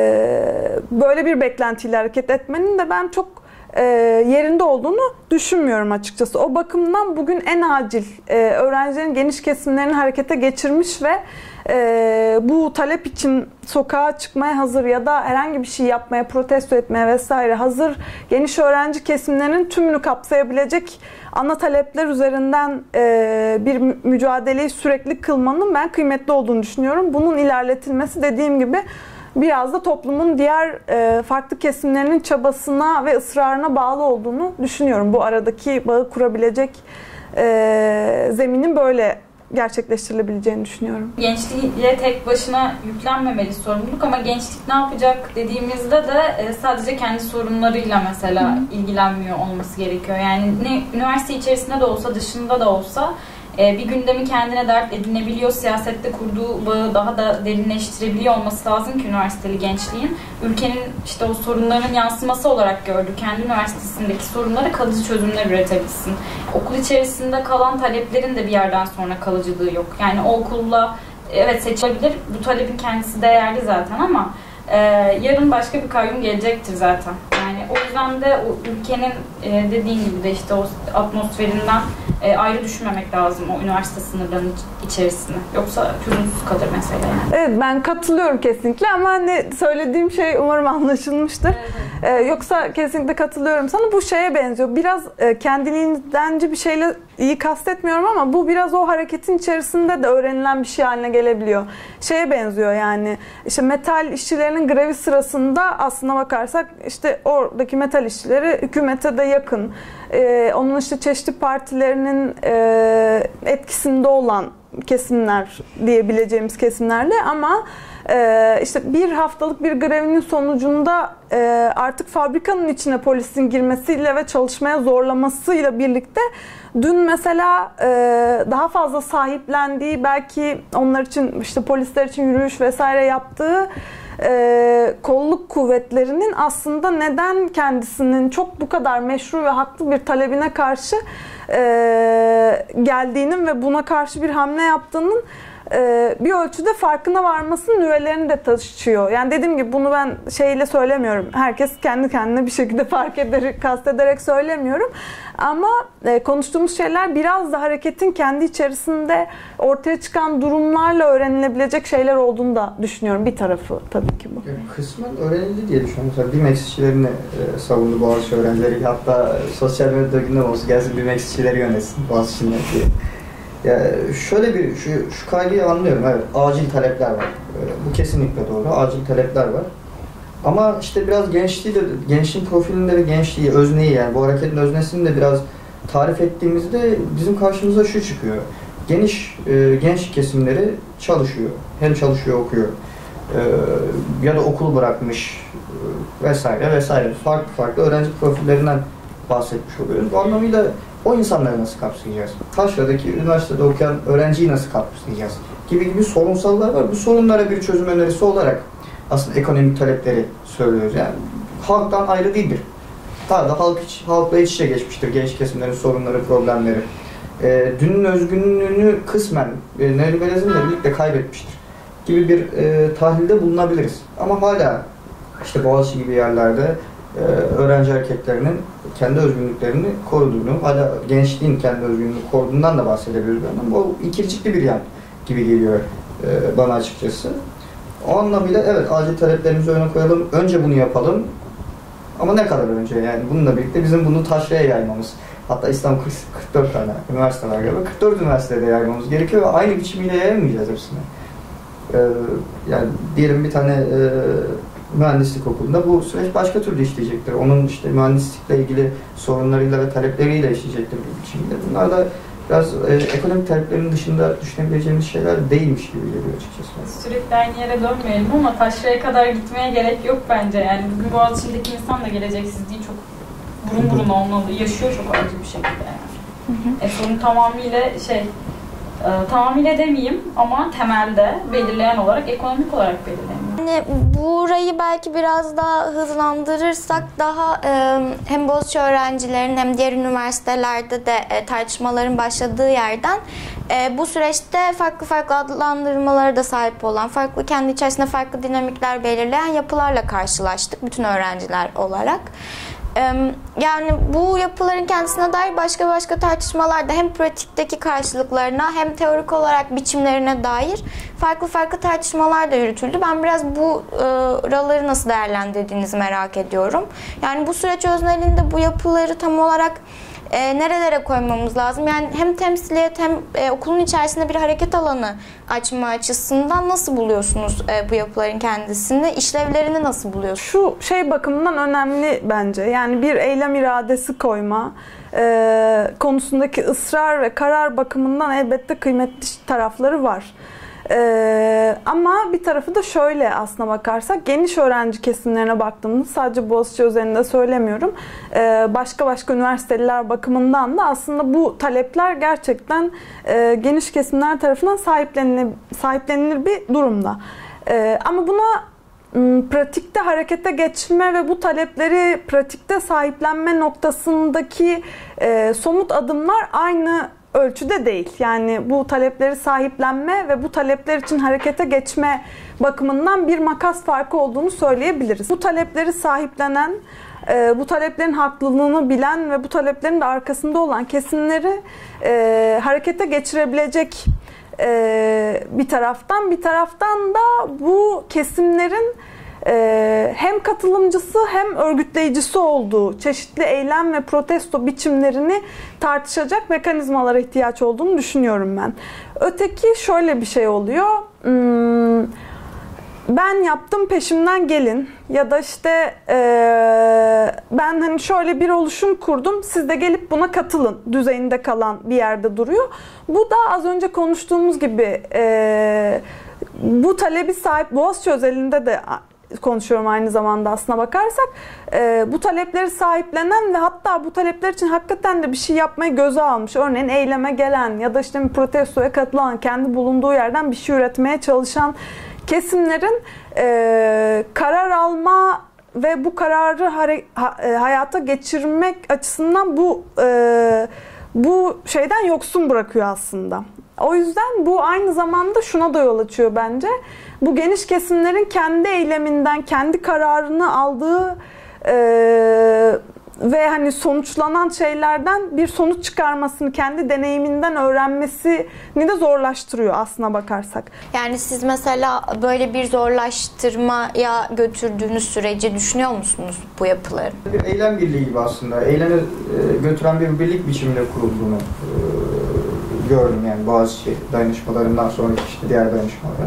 böyle bir beklentiyle hareket etmenin de ben çok E, yerinde olduğunu düşünmüyorum açıkçası. O bakımdan bugün en acil e, öğrencilerin geniş kesimlerini harekete geçirmiş ve e, bu talep için sokağa çıkmaya hazır ya da herhangi bir şey yapmaya, protesto etmeye vesaire hazır geniş öğrenci kesimlerinin tümünü kapsayabilecek ana talepler üzerinden e, bir mücadeleyi sürekli kılmanın ben kıymetli olduğunu düşünüyorum. Bunun ilerletilmesi dediğim gibi biraz da toplumun diğer e, farklı kesimlerinin çabasına ve ısrarına bağlı olduğunu düşünüyorum. Bu aradaki bağı kurabilecek e, zeminin böyle gerçekleştirilebileceğini düşünüyorum. Gençliğe tek başına yüklenmemeli sorumluluk ama gençlik ne yapacak dediğimizde de e, sadece kendi sorunlarıyla mesela Hı. ilgilenmiyor olması gerekiyor. Yani ne üniversite içerisinde de olsa dışında da olsa bir gündemi kendine dert edinebiliyor, siyasette kurduğu bağı daha da derinleştirebiliyor olması lazım ki üniversiteli gençliğin ülkenin işte o sorunların yansıması olarak gördüğü kendi üniversitesindeki sorunlara kalıcı çözümler üretebilsin. Okul içerisinde kalan taleplerin de bir yerden sonra kalıcılığı yok. Yani o okulla evet seçilebilir, bu talebin kendisi değerli zaten ama e, yarın başka bir kayyum gelecektir zaten. Yani o yüzden de o ülkenin e, dediğin gibi de işte o atmosferinden E, ayrı düşünmemek lazım o üniversite sınırlarının içerisinde. Yoksa çözümsüz kalır mesela yani. Evet ben katılıyorum kesinlikle ama hani söylediğim şey umarım anlaşılmıştır. Evet. Ee, yoksa kesinlikle katılıyorum sana. Bu şeye benziyor. Biraz e, kendiliğindenci bir şeyle iyi kastetmiyorum ama bu biraz o hareketin içerisinde de öğrenilen bir şey haline gelebiliyor. Şeye benziyor yani. İşte metal işçilerinin grevi sırasında aslına bakarsak işte oradaki metal işçileri hükümete de yakın. Ee, onun işte çeşitli partilerinin e, etkisinde olan kesimler diyebileceğimiz kesimlerle ama e, işte bir haftalık bir grevinin sonucunda e, artık fabrikanın içine polisin girmesiyle ve çalışmaya zorlamasıyla birlikte dün mesela e, daha fazla sahiplendiği belki onlar için işte polisler için yürüyüş vesaire yaptığı Ee, kolluk kuvvetlerinin aslında neden kendisinin çok bu kadar meşru ve haklı bir talebine karşı e, geldiğinin ve buna karşı bir hamle yaptığının e, bir ölçüde farkına varmasının nüvelerini de taşıyor. Yani dediğim gibi bunu ben şeyle söylemiyorum. Herkes kendi kendine bir şekilde fark ederek, kastederek söylemiyorum. Ama e, konuştuğumuz şeyler biraz da hareketin kendi içerisinde ortaya çıkan durumlarla öğrenilebilecek şeyler olduğunu da düşünüyorum. Bir tarafı tabii ki bu. Kısmen öğrenildi diye düşünüyorum. Mesela BİMEX işçilerini e, savundu Boğaziçi öğrencileri. Hatta sosyal medyada gündem olsun, gelsin BİMEX işçileri yönetsin Boğaziçi'nde diye. Ya şöyle bir, şu, şu kaygıyı anlıyorum. Evet, acil talepler var. E, bu kesinlikle doğru. Acil talepler var. Ama işte biraz gençliği de, gençliğin profilinde ve gençliği, özneyi, yani bu hareketin öznesini de biraz tarif ettiğimizde bizim karşımıza şu çıkıyor. Geniş e, genç kesimleri çalışıyor. Hem çalışıyor, okuyor. E, ya da okulu bırakmış e, vesaire vesaire. Farklı farklı öğrenci profillerinden bahsetmiş oluyoruz. Bu anlamıyla o insanları nasıl kapsayacağız? Taşra'daki üniversitede okuyan öğrenciyi nasıl kapsayacağız? Gibi gibi sorunsallar var. Bu sorunlara bir çözüm önerisi olarak aslında ekonomik talepleri söylüyoruz. Yani halktan ayrı değildir. Daha da halk iç, halkla iç içe geçmiştir genç kesimlerin sorunları, problemleri. E, dünün özgünlüğünü kısmen e, neoliberalizmle birlikte kaybetmiştir gibi bir e, tahlilde bulunabiliriz. Ama hala işte Boğaziçi gibi yerlerde e, öğrenci hareketlerinin kendi özgünlüklerini koruduğunu, hala gençliğin kendi özgünlüğünü koruduğundan da bahsedebiliriz. Ama bu ikircikli bir yan gibi geliyor e, bana açıkçası. O anlamıyla evet, acil taleplerimizi öne koyalım, önce bunu yapalım. Ama ne kadar önce, yani bununla birlikte bizim bunu Taşra'ya yaymamız, hatta İslam kırk dört tane üniversite var galiba, kırk dört üniversitede yaymamız gerekiyor ve aynı biçimiyle yayamayacağız hepsini. Ee, yani diyelim bir tane e, mühendislik okulunda bu süreç başka türlü işleyecektir. Onun işte mühendislikle ilgili sorunlarıyla ve talepleriyle işleyecektir bir biçimde. Bunlar da biraz e, ekonomik taleplerin dışında düşünebileceğimiz şeyler değilmiş gibi geliyor açıkçası. Sürekli aynı yere dönmeyelim ama Taşra'ya kadar gitmeye gerek yok bence. Yani bugün Boğaziçi'ndeki insan da geleceksizliği çok burun burun olmalı, yaşıyor çok acı bir şekilde yani. Hı hı. E, sorun tamamıyla şey, e, tamamıyla demeyeyim ama temelde belirleyen olarak, ekonomik olarak belirleniyor. Yani burayı belki biraz daha hızlandırırsak daha e, hem Boğaziçi öğrencilerin hem diğer üniversitelerde de e, tartışmaların başladığı yerden e, bu süreçte farklı farklı adlandırmalara da sahip olan, farklı kendi içerisinde farklı dinamikler belirleyen yapılarla karşılaştık bütün öğrenciler olarak. Yani bu yapıların kendisine dair başka başka tartışmalarda hem pratikteki karşılıklarına hem teorik olarak biçimlerine dair farklı farklı tartışmalar da yürütüldü. Ben biraz bu buraları nasıl değerlendirdiğinizi merak ediyorum. Yani bu süreç öznelinde bu yapıları tam olarak E, nerelere koymamız lazım? Yani hem temsiliyet hem e, okulun içerisinde bir hareket alanı açma açısından nasıl buluyorsunuz e, bu yapıların kendisini? İşlevlerini nasıl buluyorsunuz? Şu şey bakımından önemli bence. Yani bir eylem iradesi koyma e, konusundaki ısrar ve karar bakımından elbette kıymetli tarafları var. Ee, ama bir tarafı da şöyle aslına bakarsak, geniş öğrenci kesimlerine baktığımızda sadece Boğaziçi özelinde söylemiyorum, ee, başka başka üniversiteler bakımından da aslında bu talepler gerçekten e, geniş kesimler tarafından sahiplenilir, sahiplenilir bir durumda. Ee, ama buna m, pratikte harekete geçme ve bu talepleri pratikte sahiplenme noktasındaki e, somut adımlar aynı ölçüde değil. Yani bu talepleri sahiplenme ve bu talepler için harekete geçme bakımından bir makas farkı olduğunu söyleyebiliriz. Bu talepleri sahiplenen, bu taleplerin haklılığını bilen ve bu taleplerin de arkasında olan kesimleri harekete geçirebilecek bir taraftan, bir taraftan da bu kesimlerin Ee, hem katılımcısı hem örgütleyicisi olduğu çeşitli eylem ve protesto biçimlerini tartışacak mekanizmalara ihtiyaç olduğunu düşünüyorum ben. Öteki şöyle bir şey oluyor. Hmm, ben yaptım, peşimden gelin, ya da işte ee, ben hani şöyle bir oluşum kurdum, siz de gelip buna katılın düzeyinde kalan bir yerde duruyor. Bu da az önce konuştuğumuz gibi ee, bu talebi sahip, Boğaziçi özelinde de konuşuyorum aynı zamanda aslına bakarsak, e, bu talepleri sahiplenen ve hatta bu talepler için hakikaten de bir şey yapmayı göze almış, örneğin eyleme gelen ya da işte bir protestoya katılan, kendi bulunduğu yerden bir şey üretmeye çalışan kesimlerin e, karar alma ve bu kararı hare, ha, e, hayata geçirmek açısından bu e, bu şeyden yoksun bırakıyor aslında. O yüzden bu aynı zamanda şuna da yol açıyor bence. Bu geniş kesimlerin kendi eyleminden, kendi kararını aldığı e, ve hani sonuçlanan şeylerden bir sonuç çıkarmasını, kendi deneyiminden öğrenmesini de zorlaştırıyor aslına bakarsak. Yani siz mesela böyle bir zorlaştırmaya götürdüğünüz süreci düşünüyor musunuz bu yapıların? Bir eylem birliği gibi aslında. Eyleme götüren bir birlik biçiminde kurulduğunu gördüm yani Boğaziçi dayanışmalarından sonraki işte diğer dayanışmalara.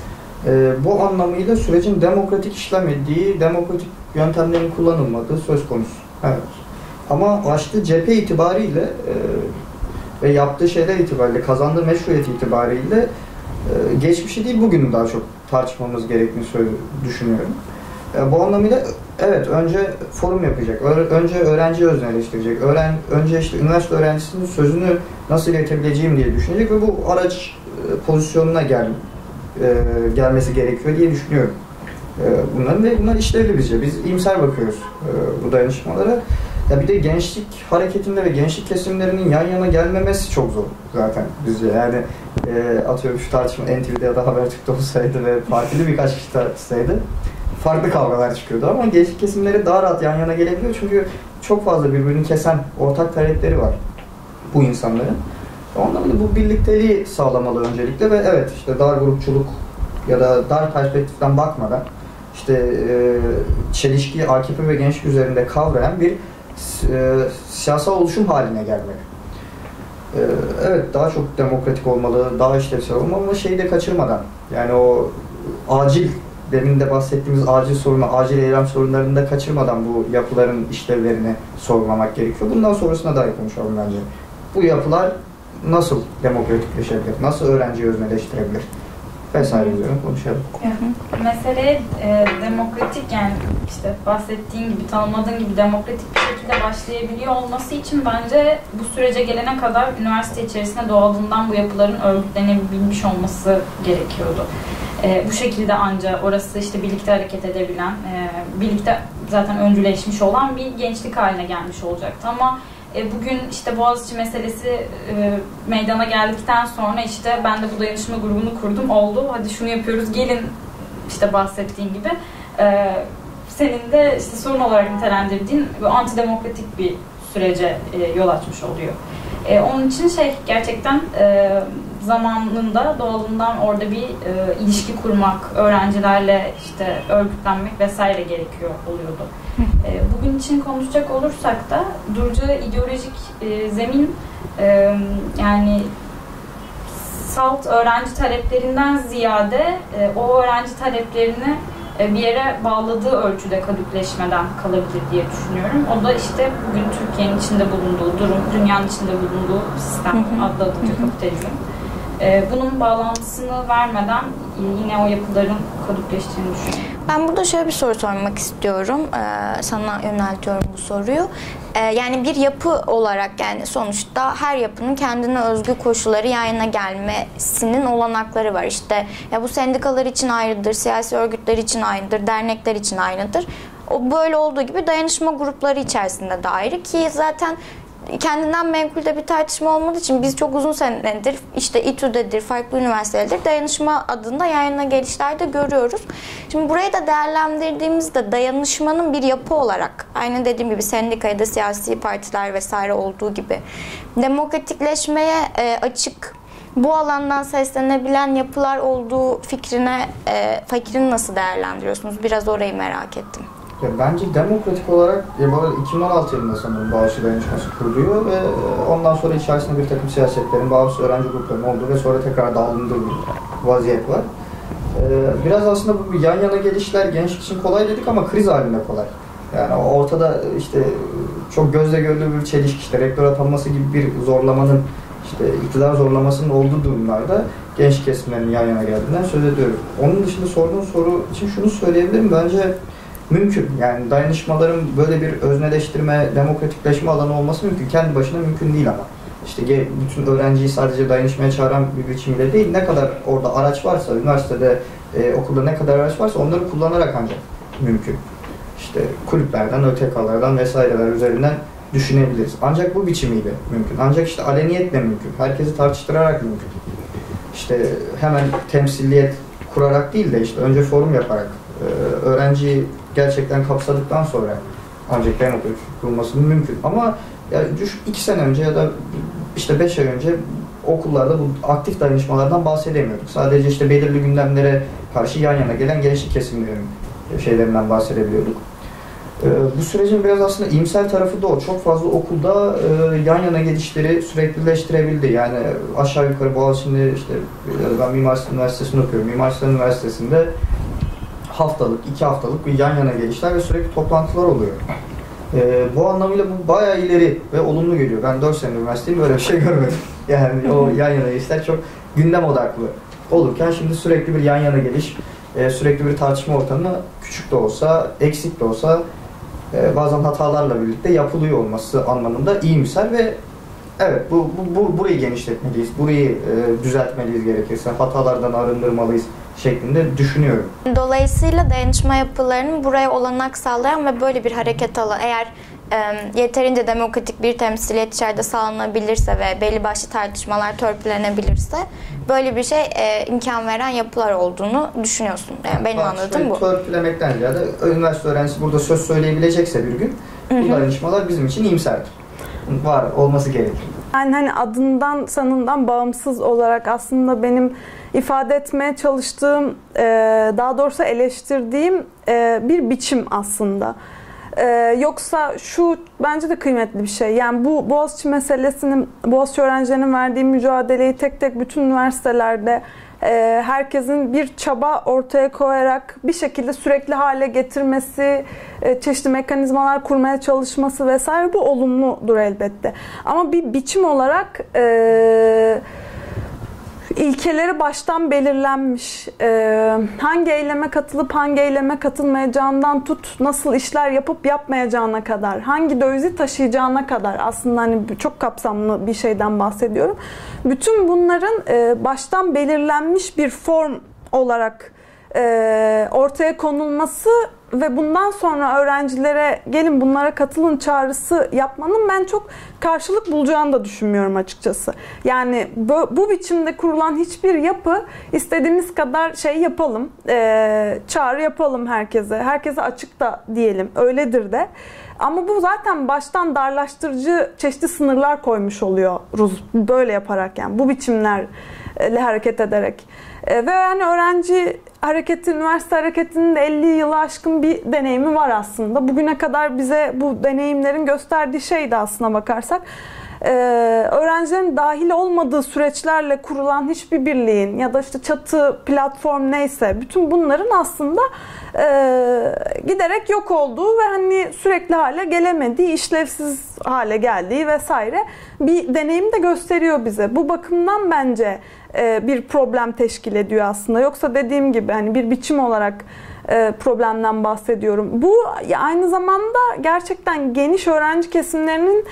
Bu anlamıyla sürecin demokratik işlemediği, demokratik yöntemlerin kullanılmadığı söz konusu. Evet. Ama açtığı cephe itibariyle e, ve yaptığı şeyler itibariyle, kazandığı meşruiyet itibariyle e, geçmişi değil bugünü daha çok tartışmamız gerektiğini düşünüyorum. E, bu anlamıyla evet önce forum yapacak, önce öğrenci özneleştirecek, öğren, önce işte üniversite öğrencisinin sözünü nasıl iletebileceğim diye düşünecek ve bu araç e, pozisyonuna gel, e, gelmesi gerekiyor diye düşünüyorum. Bunların ve bunlar işlevli bizce. Biz iyimser bakıyoruz e, bu dayanışmalara. Ya bir de gençlik hareketinde ve gençlik kesimlerinin yan yana gelmemesi çok zor zaten bizce. Yani e, atıyorum şu tartışma N T V'de ya da Habertürk'te olsaydı ve partili birkaç kişi tartışsaydı farklı kavgalar çıkıyordu ama gençlik kesimleri daha rahat yan yana gelebiliyor çünkü çok fazla birbirini kesen ortak talepleri var bu insanların. Ondan da bu birlikteliği sağlamalı öncelikle ve evet işte dar grupçuluk ya da dar perspektiften bakmadan işte e, çelişkiyi A K P ve gençlik üzerinde kavrayan bir e, siyasal oluşum haline gelmek. E, evet daha çok demokratik olmalı, daha işlevsel olmalı ama şeyi de kaçırmadan yani o acil, demin de bahsettiğimiz acil sorunu, acil eylem sorunlarını da kaçırmadan bu yapıların işlevlerini sorgulamak gerekiyor. Bundan sonrasına dair konuşalım bence. Bu yapılar nasıl demokratikleşebilir, nasıl öğrenciyi özneleştirebilir vesaire üzerine konuşalım. Evet. Mesele e, demokratik yani işte bahsettiğin gibi, tanımladığın gibi demokratik bir şekilde başlayabiliyor olması için bence bu sürece gelene kadar üniversite içerisinde doğallığından bu yapıların örgütlenebilmiş olması gerekiyordu. E, bu şekilde ancak orası işte birlikte hareket edebilen, e, birlikte zaten öncüleşmiş olan bir gençlik haline gelmiş olacaktı ama bugün işte Boğaziçi meselesi e, meydana geldikten sonra işte ben de bu dayanışma grubunu kurdum, oldu. Hadi şunu yapıyoruz, gelin işte bahsettiğin gibi. E, senin de işte sorun olarak nitelendirdiğin antidemokratik bir sürece e, yol açmış oluyor. E, onun için şey gerçekten e, zamanında doğalından orada bir e, ilişki kurmak, öğrencilerle işte örgütlenmek vesaire gerekiyor oluyordu. E, bugün için konuşacak olursak da duracağı ideolojik e, zemin e, yani salt öğrenci taleplerinden ziyade e, o öğrenci taleplerini e, bir yere bağladığı ölçüde kadükleşmeden kalabilir diye düşünüyorum. O da işte bugün Türkiye'nin içinde bulunduğu durum, dünyanın içinde bulunduğu sistem, adlı adınca kapitalizm. Bunun bağlantısını vermeden yine o yapıların kadükleştiğini düşünüyorum. Ben burada şöyle bir soru sormak istiyorum. Ee, sana yöneltiyorum bu soruyu. Ee, yani bir yapı olarak yani sonuçta her yapının kendine özgü koşulları yan yana gelmesinin olanakları var. İşte ya bu sendikalar için ayrıdır, siyasi örgütler için ayrıdır, dernekler için ayrıdır. O böyle olduğu gibi dayanışma grupları içerisinde de ayrı ki zaten kendinden menkulde bir tartışma olmadığı için biz çok uzun senedir işte İTÜ'dedir, farklı üniversitelerdir dayanışma adında yan yana gelişlerde görüyoruz. Şimdi burayı da değerlendirdiğimizde dayanışmanın bir yapı olarak aynı dediğim gibi sendika ya da siyasi partiler vesaire olduğu gibi demokratikleşmeye e, açık bu alandan seslenebilen yapılar olduğu fikrine e, fikrini nasıl değerlendiriyorsunuz? Biraz orayı merak ettim. Ya bence demokratik olarak ya bu arada iki bin on altı yılında sanırım Boğaziçi Dayanışması kuruluyor ve ondan sonra içerisinde bir takım siyasetlerin, bağımsız öğrenci gruplarının olduğu ve sonra tekrar dağılındığı bir vaziyet var. Ee, biraz aslında bu yan yana gelişler gençlik için kolay dedik ama kriz halinde kolay. Yani ortada işte çok gözle görülür bir çelişki, işte rektör atanması gibi bir zorlamanın, işte iktidar zorlamasının olduğu durumlarda gençlik kesimlerinin yan yana geldiğinden söz ediyoruz. Onun dışında sorduğun soru için şunu söyleyebilirim, bence mümkün. Yani dayanışmaların böyle bir özneleştirme, demokratikleşme alanı olması mümkün. Kendi başına mümkün değil ama. İşte bütün öğrenciyi sadece dayanışmaya çağıran bir biçimde değil, ne kadar orada araç varsa, üniversitede, e, okulda ne kadar araç varsa onları kullanarak ancak mümkün. İşte kulüplerden, Ö T K'lardan vesaireler üzerinden düşünebiliriz. Ancak bu biçimiyle mümkün. Ancak işte aleniyetle mümkün. Herkesi tartıştırarak mümkün. işte hemen temsiliyet kurarak değil de işte önce forum yaparak e, öğrenciyi gerçekten kapsadıktan sonra ancak demokrasi kurulmasının mümkün. Ama ya iki sene önce ya da işte beş ay önce okullarda bu aktif dayanışmalardan bahsedemiyorduk. Sadece işte belirli gündemlere karşı yan yana gelen gençlik kesimlerin şeylerinden bahsedebiliyorduk. Ee, bu sürecin biraz aslında iyimser tarafı da o. Çok fazla okulda e, yan yana gelişleri süreklileştirebildi. Yani aşağı yukarı Boğaziçi'nde işte ben Mimar Sinan Üniversitesi'nde okuyorum. Mimar Sinan Üniversitesi'nde haftalık, iki haftalık bir yan yana gelişler ve sürekli toplantılar oluyor. Ee, bu anlamıyla bu bayağı ileri ve olumlu geliyor. Ben dört sene üniversiteyim, böyle bir şey görmedim. Yani o yan yana gelişler çok gündem odaklı olurken şimdi sürekli bir yan yana geliş, e, sürekli bir tartışma ortamı küçük de olsa, eksik de olsa e, bazen hatalarla birlikte yapılıyor olması anlamında iyimser ve evet bu, bu, bu burayı genişletmeliyiz, burayı e, düzeltmeliyiz gerekirse, hatalardan arındırmalıyız şeklinde düşünüyorum. Dolayısıyla dayanışma yapılarının buraya olanak sağlayan ve böyle bir hareket alan, eğer e, yeterince demokratik bir temsiliyet içeride sağlanabilirse ve belli başlı tartışmalar törpülenebilirse böyle bir şey e, imkan veren yapılar olduğunu düşünüyorsun. Yani benim Bak, anladığım bu. Törpülemekten ziyade üniversite öğrencisi burada söz söyleyebilecekse bir gün bu dayanışmalar bizim için iyimserdir. Var, olması gerekir. Yani hani adından sanından bağımsız olarak aslında benim ifade etmeye çalıştığım, daha doğrusu eleştirdiğim bir biçim aslında. Yoksa şu bence de kıymetli bir şey. Yani bu Boğaziçi meselesinin, Boğaziçi öğrencilerinin verdiği mücadeleyi tek tek bütün üniversitelerde herkesin bir çaba ortaya koyarak bir şekilde sürekli hale getirmesi, çeşitli mekanizmalar kurmaya çalışması vesaire, bu olumludur elbette. Ama bir biçim olarak e, ilkeleri baştan belirlenmiş, e, hangi eyleme katılıp hangi eyleme katılmayacağından tut, nasıl işler yapıp yapmayacağına kadar, hangi dövizi taşıyacağına kadar, aslında hani çok kapsamlı bir şeyden bahsediyorum. Bütün bunların e, baştan belirlenmiş bir form olarak e, ortaya konulması ve bundan sonra öğrencilere gelin bunlara katılın çağrısı yapmanın ben çok karşılık bulacağını da düşünmüyorum açıkçası. Yani bu, bu biçimde kurulan hiçbir yapı istediğimiz kadar şey yapalım, e, çağrı yapalım herkese, herkese açık da diyelim, öyledir de. Ama bu zaten baştan darlaştırıcı çeşitli sınırlar koymuş oluyoruz böyle yaparak, yani bu biçimlerle hareket ederek. E, ve yani öğrenci hareketi, üniversite hareketinin de elli yılı aşkın bir deneyimi var aslında. Bugüne kadar bize bu deneyimlerin gösterdiği şey de aslına bakarsak, Ee, öğrencilerin dahil olmadığı süreçlerle kurulan hiçbir birliğin ya da işte çatı, platform neyse, bütün bunların aslında e, giderek yok olduğu ve hani sürekli hale gelemediği, işlevsiz hale geldiği vesaire bir deneyim de gösteriyor bize. Bu bakımdan bence e, bir problem teşkil ediyor aslında. Yoksa dediğim gibi hani bir biçim olarak problemden bahsediyorum. Bu aynı zamanda gerçekten geniş öğrenci kesimlerinin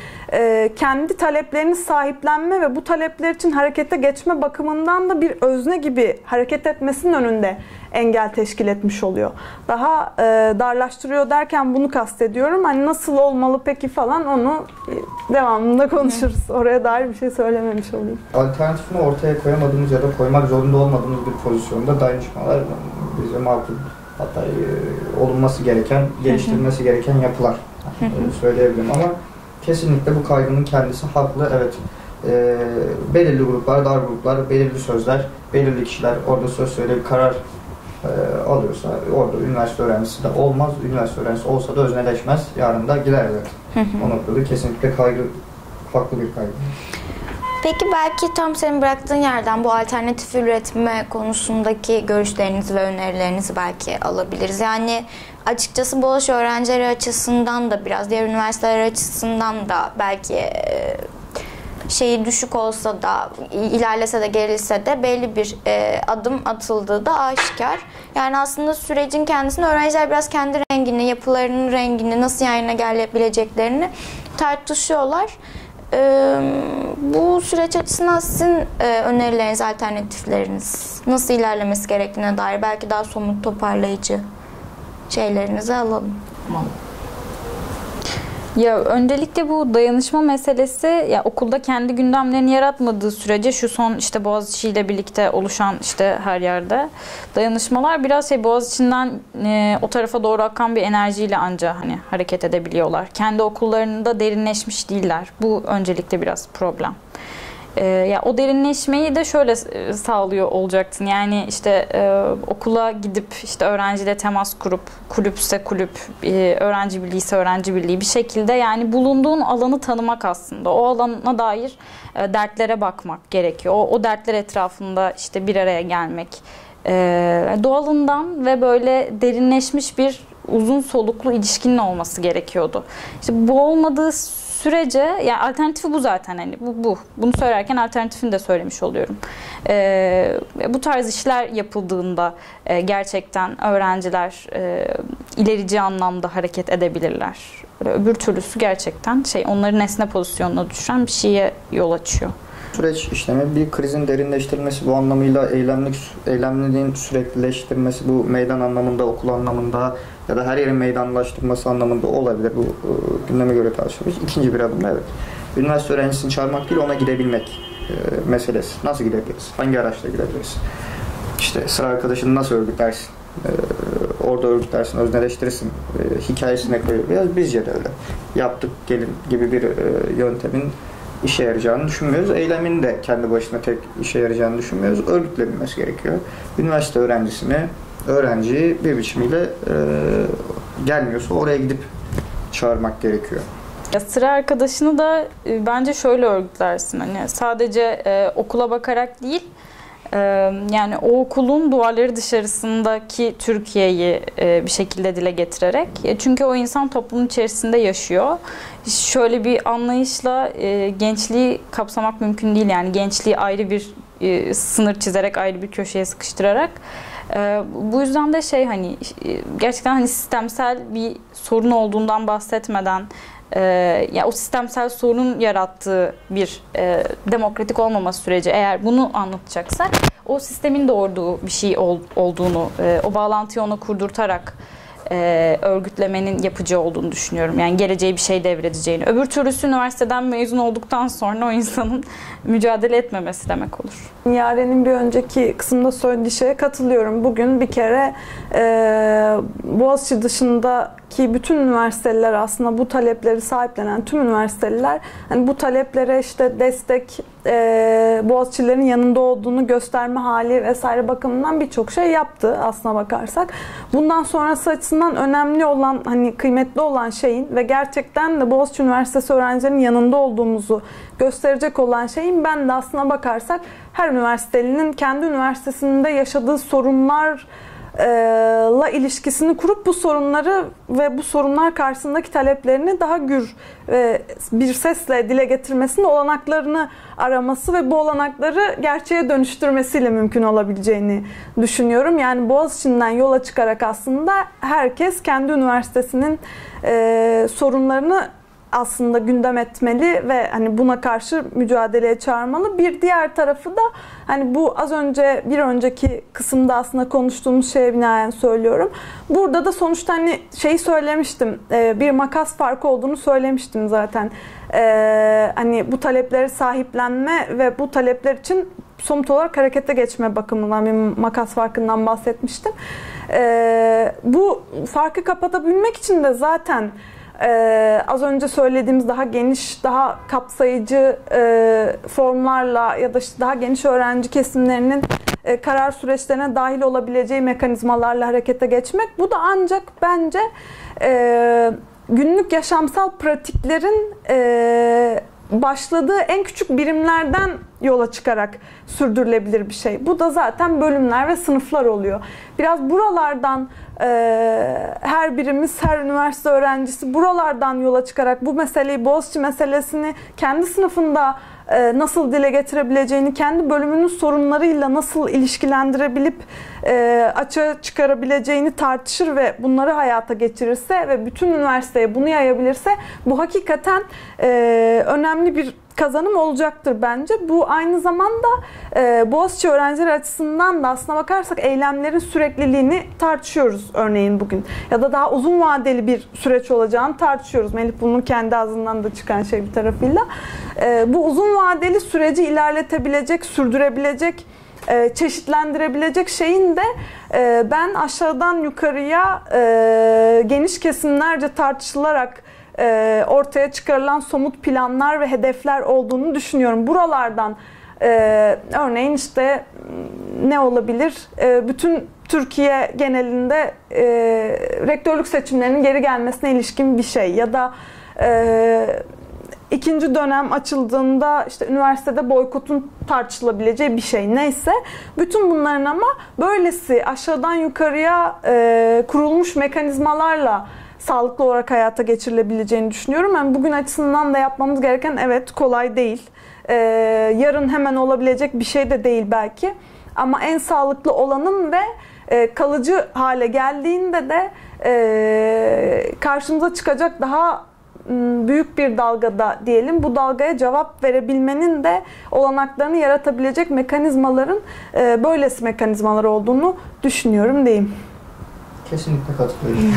kendi taleplerini sahiplenme ve bu talepler için harekete geçme bakımından da bir özne gibi hareket etmesinin önünde engel teşkil etmiş oluyor. Daha darlaştırıyor derken bunu kastediyorum. Hani nasıl olmalı peki falan, onu devamında konuşuruz. Oraya dair bir şey söylememiş olayım. Alternatifini ortaya koyamadığımız ya da koymak zorunda olmadığımız bir pozisyonda dayanışmalar bize makul. Hatta e, olunması gereken, geliştirilmesi gereken yapılar e, söyleyebilirim ama kesinlikle bu kaygının kendisi haklı. Evet, e, belirli gruplar, dar gruplar, belirli sözler, belirli kişiler orada söz söyleyip karar e, alıyorsa orada üniversite öğrencisi de olmaz, üniversite öğrencisi olsa da özneleşmez, yarın da gider evet. O noktada kesinlikle kaygı, haklı bir kaygı. Peki belki tam senin bıraktığın yerden bu alternatif üretme konusundaki görüşlerinizi ve önerilerinizi belki alabiliriz. Yani açıkçası Boğaziçi öğrencileri açısından da biraz diğer üniversiteler açısından da belki şeyi düşük olsa da, ilerlese de gerilse de belli bir e, adım atıldığı da aşikar. Yani aslında sürecin kendisinde öğrenciler biraz kendi rengini, yapılarının rengini, nasıl yayına gelebileceklerini tartışıyorlar. Ee, bu süreç açısından sizin e, önerileriniz, alternatifleriniz, nasıl ilerlemesi gerektiğine dair belki daha somut, toparlayıcı şeylerinizi alalım. Ya öncelikle bu dayanışma meselesi, ya okulda kendi gündemlerini yaratmadığı sürece şu son işte Boğaziçi ile birlikte oluşan işte her yerde dayanışmalar biraz şey Boğaziçi'nden e, o tarafa doğru akan bir enerjiyle anca hani hareket edebiliyorlar. Kendi okullarında derinleşmiş değiller. Bu öncelikle biraz problem. Ee, ya o derinleşmeyi de şöyle sağlıyor olacaksın. Yani işte e, okula gidip işte öğrenciyle temas kurup, kulüpse kulüp, e, öğrenci birliği ise öğrenci birliği bir şekilde yani bulunduğun alanı tanımak aslında. O alana dair e, dertlere bakmak gerekiyor. O, o dertler etrafında işte bir araya gelmek. E, doğalından ve böyle derinleşmiş bir uzun soluklu ilişkinin olması gerekiyordu. İşte bu olmadığı sürece, yani alternatifi bu zaten, hani bu, bu. Bunu söylerken alternatifini de söylemiş oluyorum. Ee, bu tarz işler yapıldığında e, gerçekten öğrenciler e, ilerici anlamda hareket edebilirler. Böyle öbür türlüsü gerçekten şey onları nesne pozisyonuna düşüren bir şeye yol açıyor. Süreç işlemi bir krizin derinleştirilmesi, bu anlamıyla eylemlik, eylemliliğin süreklileştirilmesi, bu meydan anlamında, okul anlamında ya da her yerin meydanlaştırması anlamında olabilir. Bu e, gündeme göre tartışılır. İkinci bir adım evet. Üniversite öğrencisini çağırmak değil, ona gidebilmek e, meselesi. Nasıl gidebiliriz? Hangi araçla gidebiliriz? İşte sıra arkadaşını nasıl örgütlersin? E, orada örgütlersin, özneleştirirsin. E, hikayesine koyuyor. Bizce de öyle. Yaptık gelin gibi bir e, yöntemin işe yarayacağını düşünmüyoruz. Eylemin de kendi başına tek işe yarayacağını düşünmüyoruz. Örgütlenmesi gerekiyor. Üniversite öğrencisini, öğrenciyi bir biçimiyle e, gelmiyorsa oraya gidip çağırmak gerekiyor. Ya sıra arkadaşını da e, bence şöyle örgütlersin. Hani sadece e, okula bakarak değil, e, yani o okulun duvarları dışarısındaki Türkiye'yi e, bir şekilde dile getirerek. E, çünkü o insan toplumun içerisinde yaşıyor. Şöyle bir anlayışla e, gençliği kapsamak mümkün değil. Yani gençliği ayrı bir e, sınır çizerek, ayrı bir köşeye sıkıştırarak. E, bu yüzden de şey hani e, gerçekten hani sistemsel bir sorun olduğundan bahsetmeden, e, ya o sistemsel sorunun yarattığı bir e, demokratik olmaması süreci, eğer bunu anlatacaksak, o sistemin doğurduğu bir şey ol, olduğunu, e, o bağlantıyı ona kurdurtarak E, örgütlemenin yapıcı olduğunu düşünüyorum. Yani geleceği bir şey devredeceğini. Öbür türlüsü üniversiteden mezun olduktan sonra o insanın mücadele etmemesi demek olur. Yaren'in bir önceki kısımda söylediği şeye katılıyorum. Bugün bir kere e, Boğaziçi dışındaki bütün üniversiteler, aslında bu talepleri sahiplenen tüm üniversiteler hani bu taleplere işte destek, e, Boğaziçi'lerin yanında olduğunu gösterme hali vesaire bakımından birçok şey yaptı aslına bakarsak. Bundan sonrası açısından önemli olan, hani kıymetli olan şeyin ve gerçekten de Boğaziçi Üniversitesi öğrencilerinin yanında olduğumuzu gösterecek olan şeyin, ben de aslına bakarsak her üniversitelinin kendi üniversitesinde yaşadığı sorunlarla ilişkisini kurup bu sorunları ve bu sorunlar karşısındaki taleplerini daha gür ve bir sesle dile getirmesinin olanaklarını araması ve bu olanakları gerçeğe dönüştürmesiyle mümkün olabileceğini düşünüyorum. Yani Boğaziçi'nden yola çıkarak aslında herkes kendi üniversitesinin e, sorunlarını aslında gündem etmeli ve hani buna karşı mücadeleye çağırmalı. Bir diğer tarafı da hani bu az önce bir önceki kısımda aslında konuştuğumuz şeye binaen söylüyorum. Burada da sonuçta hani şeyi söylemiştim, bir makas farkı olduğunu söylemiştim zaten. Hani bu talepleri sahiplenme ve bu talepler için somut olarak harekete geçme bakımından bir makas farkından bahsetmiştim. Bu farkı kapatabilmek için de zaten Ee, az önce söylediğimiz daha geniş, daha kapsayıcı e, formlarla ya da işte daha geniş öğrenci kesimlerinin e, karar süreçlerine dahil olabileceği mekanizmalarla harekete geçmek. Bu da ancak bence e, günlük yaşamsal pratiklerin e, başladığı en küçük birimlerden yola çıkarak sürdürülebilir bir şey. Bu da zaten bölümler ve sınıflar oluyor. Biraz buralardan e, her birimiz, her üniversite öğrencisi buralardan yola çıkarak bu meseleyi, Boğaziçi meselesini kendi sınıfında e, nasıl dile getirebileceğini, kendi bölümünün sorunlarıyla nasıl ilişkilendirebilip e, açığa çıkarabileceğini tartışır ve bunları hayata geçirirse ve bütün üniversiteye bunu yayabilirse bu hakikaten e, önemli bir kazanım olacaktır bence. Bu aynı zamanda e, Boğaziçi öğrencileri açısından da aslına bakarsak eylemlerin sürekliliğini tartışıyoruz örneğin bugün. Ya da daha uzun vadeli bir süreç olacağını tartışıyoruz. Melih bunun kendi ağzından da çıkan şey bir tarafıyla. E, bu uzun vadeli süreci ilerletebilecek, sürdürebilecek, e, çeşitlendirebilecek şeyin de e, ben aşağıdan yukarıya e, geniş kesimlerce tartışılarak ortaya çıkarılan somut planlar ve hedefler olduğunu düşünüyorum. Buralardan e, örneğin işte ne olabilir? E, bütün Türkiye genelinde e, rektörlük seçimlerinin geri gelmesine ilişkin bir şey ya da e, ikinci dönem açıldığında işte üniversitede boykotun tartışılabileceği bir şey neyse, bütün bunların ama böylesi aşağıdan yukarıya e, kurulmuş mekanizmalarla sağlıklı olarak hayata geçirilebileceğini düşünüyorum. Yani bugün açısından da yapmamız gereken, evet kolay değil. Ee, yarın hemen olabilecek bir şey de değil belki. Ama en sağlıklı olanın ve e, kalıcı hale geldiğinde de e, karşımıza çıkacak daha m, büyük bir dalgada diyelim, bu dalgaya cevap verebilmenin de olanaklarını yaratabilecek mekanizmaların e, böylesi mekanizmalar olduğunu düşünüyorum diyeyim. Kesinlikle katılıyorum.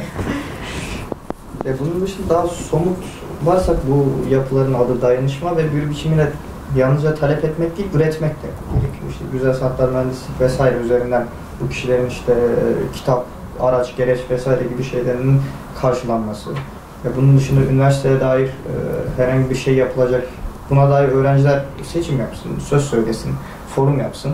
e bunun dışında daha somut varsak bu yapıların adı dayanışma ve bir biçimine yalnızca talep etmek değil, üretmek de gerekiyor. İşte güzel sanatlar, mühendislik vesaire üzerinden bu kişilerin işte kitap, araç, gereç vesaire gibi şeylerinin karşılanması. Ve bunun dışında üniversiteye dair e, herhangi bir şey yapılacak, buna dair öğrenciler seçim yapsın, söz söylesin, forum yapsın,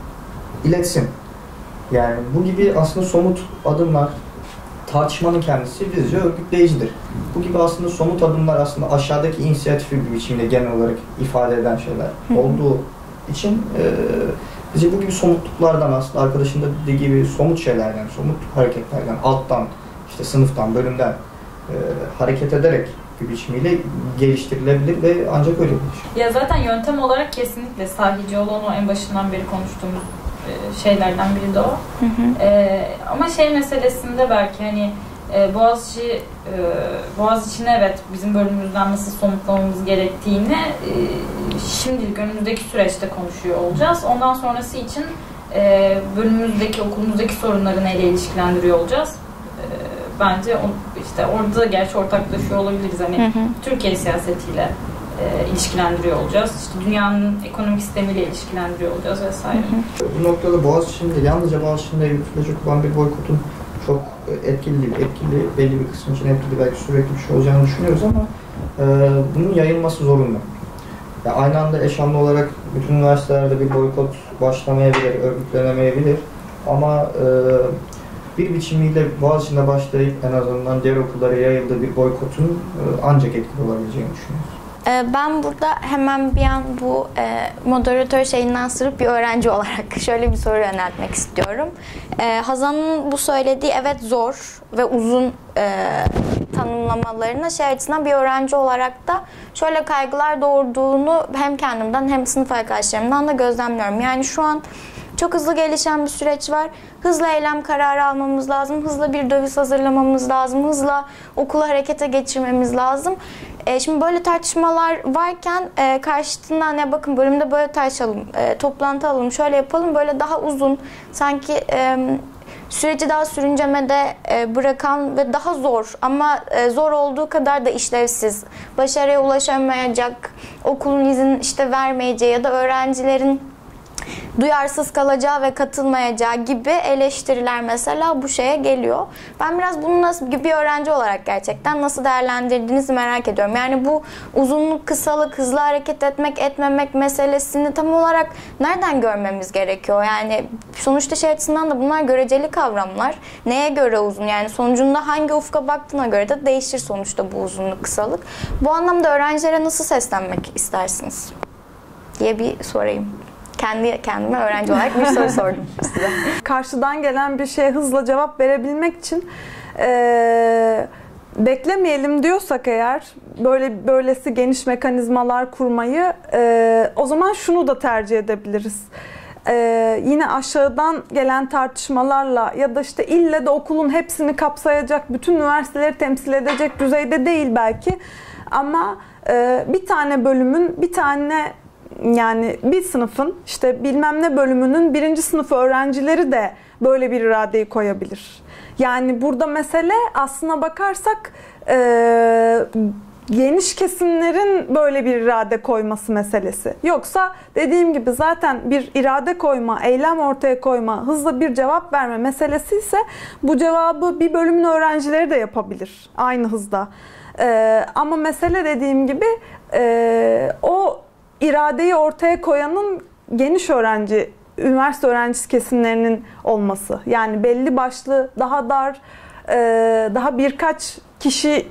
iletsin. Yani bu gibi aslında somut adımlar, tartışmanın kendisi bizce örgütleyicidir. Bu gibi aslında somut adımlar aslında aşağıdaki inisiyatifi bir biçimde genel olarak ifade eden şeyler olduğu için e, bize bu gibi somutluklardan aslında arkadaşın da dediği gibi somut şeylerden, somut hareketlerden, alttan, işte sınıftan, bölümden e, hareket ederek bir biçimiyle geliştirilebilir ve ancak öyle bir. Ya zaten yöntem olarak kesinlikle sahici olan o en başından beri konuştuğumuz şeylerden biri de o. Hı hı. Ee, ama şey meselesinde belki hani e, Boğaziçi e, Boğaziçi'ne evet bizim bölümümüzden nasıl somutlamamız gerektiğini e, şimdilik önümüzdeki süreçte konuşuyor olacağız. Ondan sonrası için e, bölümümüzdeki, okulumuzdaki sorunları neyle ilişkilendiriyor olacağız. E, bence on, işte orada gerçi ortaklaşıyor olabiliriz. Hani hı hı. Türkiye siyasetiyle E, ilişkilendiriyor olacağız. İşte dünyanın ekonomik sistemiyle ilişkilendiriyor olacağız vesaire. Hı hı. Bu noktada Boğaziçi'nde, yalnızca Boğaziçi'nde yürütülecek olan bir boykotun çok etkili değil, etkili belli bir kısım için etkili belki sürekli bir şey olacağını düşünüyoruz ama e, bunun yayılması zorunlu. Yani aynı anda eşanlı olarak bütün üniversitelerde bir boykot başlamayabilir, örgütlenemeyebilir ama e, bir biçimiyle Boğaziçi'nde başlayıp en azından diğer okullara yayıldığı bir boykotun e, ancak etkili olabileceğini düşünüyoruz. Ben burada hemen bir an bu e, moderatör şeyinden sırıp bir öğrenci olarak şöyle bir soru yöneltmek istiyorum. E, Hazan'ın bu söylediği evet zor ve uzun e, tanımlamalarına şey açısından bir öğrenci olarak da şöyle kaygılar doğurduğunu hem kendimden hem sınıf arkadaşlarımdan da gözlemliyorum. Yani şu an çok hızlı gelişen bir süreç var. Hızla eylem kararı almamız lazım. Hızla bir döviz hazırlamamız lazım. Hızla okulu harekete geçirmemiz lazım. E, şimdi böyle tartışmalar varken e, karşıtından ya bakın bölümde böyle tartışalım, e, toplantı alalım, şöyle yapalım, böyle daha uzun, sanki e, süreci daha sürüncemede e, bırakan ve daha zor ama e, zor olduğu kadar da işlevsiz, başarıya ulaşamayacak, okulun izin işte vermeyeceği ya da öğrencilerin duyarsız kalacağı ve katılmayacağı gibi eleştiriler mesela bu şeye geliyor. Ben biraz bunu nasıl bir öğrenci olarak gerçekten nasıl değerlendirdiğinizi merak ediyorum. Yani bu uzunluk, kısalık, hızlı hareket etmek, etmemek meselesini tam olarak nereden görmemiz gerekiyor? Yani sonuçta şey açısından da bunlar göreceli kavramlar. Neye göre uzun? Yani sonucunda hangi ufka baktığına göre de değişir sonuçta bu uzunluk, kısalık. Bu anlamda öğrencilere nasıl seslenmek istersiniz diye bir sorayım. Kendi kendime öğrenci olarak bir soru sordum size. Karşıdan gelen bir şeye hızla cevap verebilmek için e, beklemeyelim diyorsak eğer, böyle böylesi geniş mekanizmalar kurmayı, e, o zaman şunu da tercih edebiliriz. Ee, yine aşağıdan gelen tartışmalarla ya da işte ille de okulun hepsini kapsayacak, bütün üniversiteleri temsil edecek düzeyde değil belki, ama e, bir tane bölümün, bir tane yani bir sınıfın işte bilmem ne bölümünün birinci sınıf öğrencileri de böyle bir iradeyi koyabilir. Yani burada mesele aslına bakarsak e, geniş kesimlerin böyle bir irade koyması meselesi. Yoksa dediğim gibi zaten bir irade koyma, eylem ortaya koyma, hızlı bir cevap verme meselesi ise bu cevabı bir bölümün öğrencileri de yapabilir aynı hızda. Ee, ama mesele dediğim gibi e, o iradeyi ortaya koyanın geniş öğrenci, üniversite öğrencisi kesimlerinin olması. Yani belli başlı, daha dar, e, daha birkaç kişi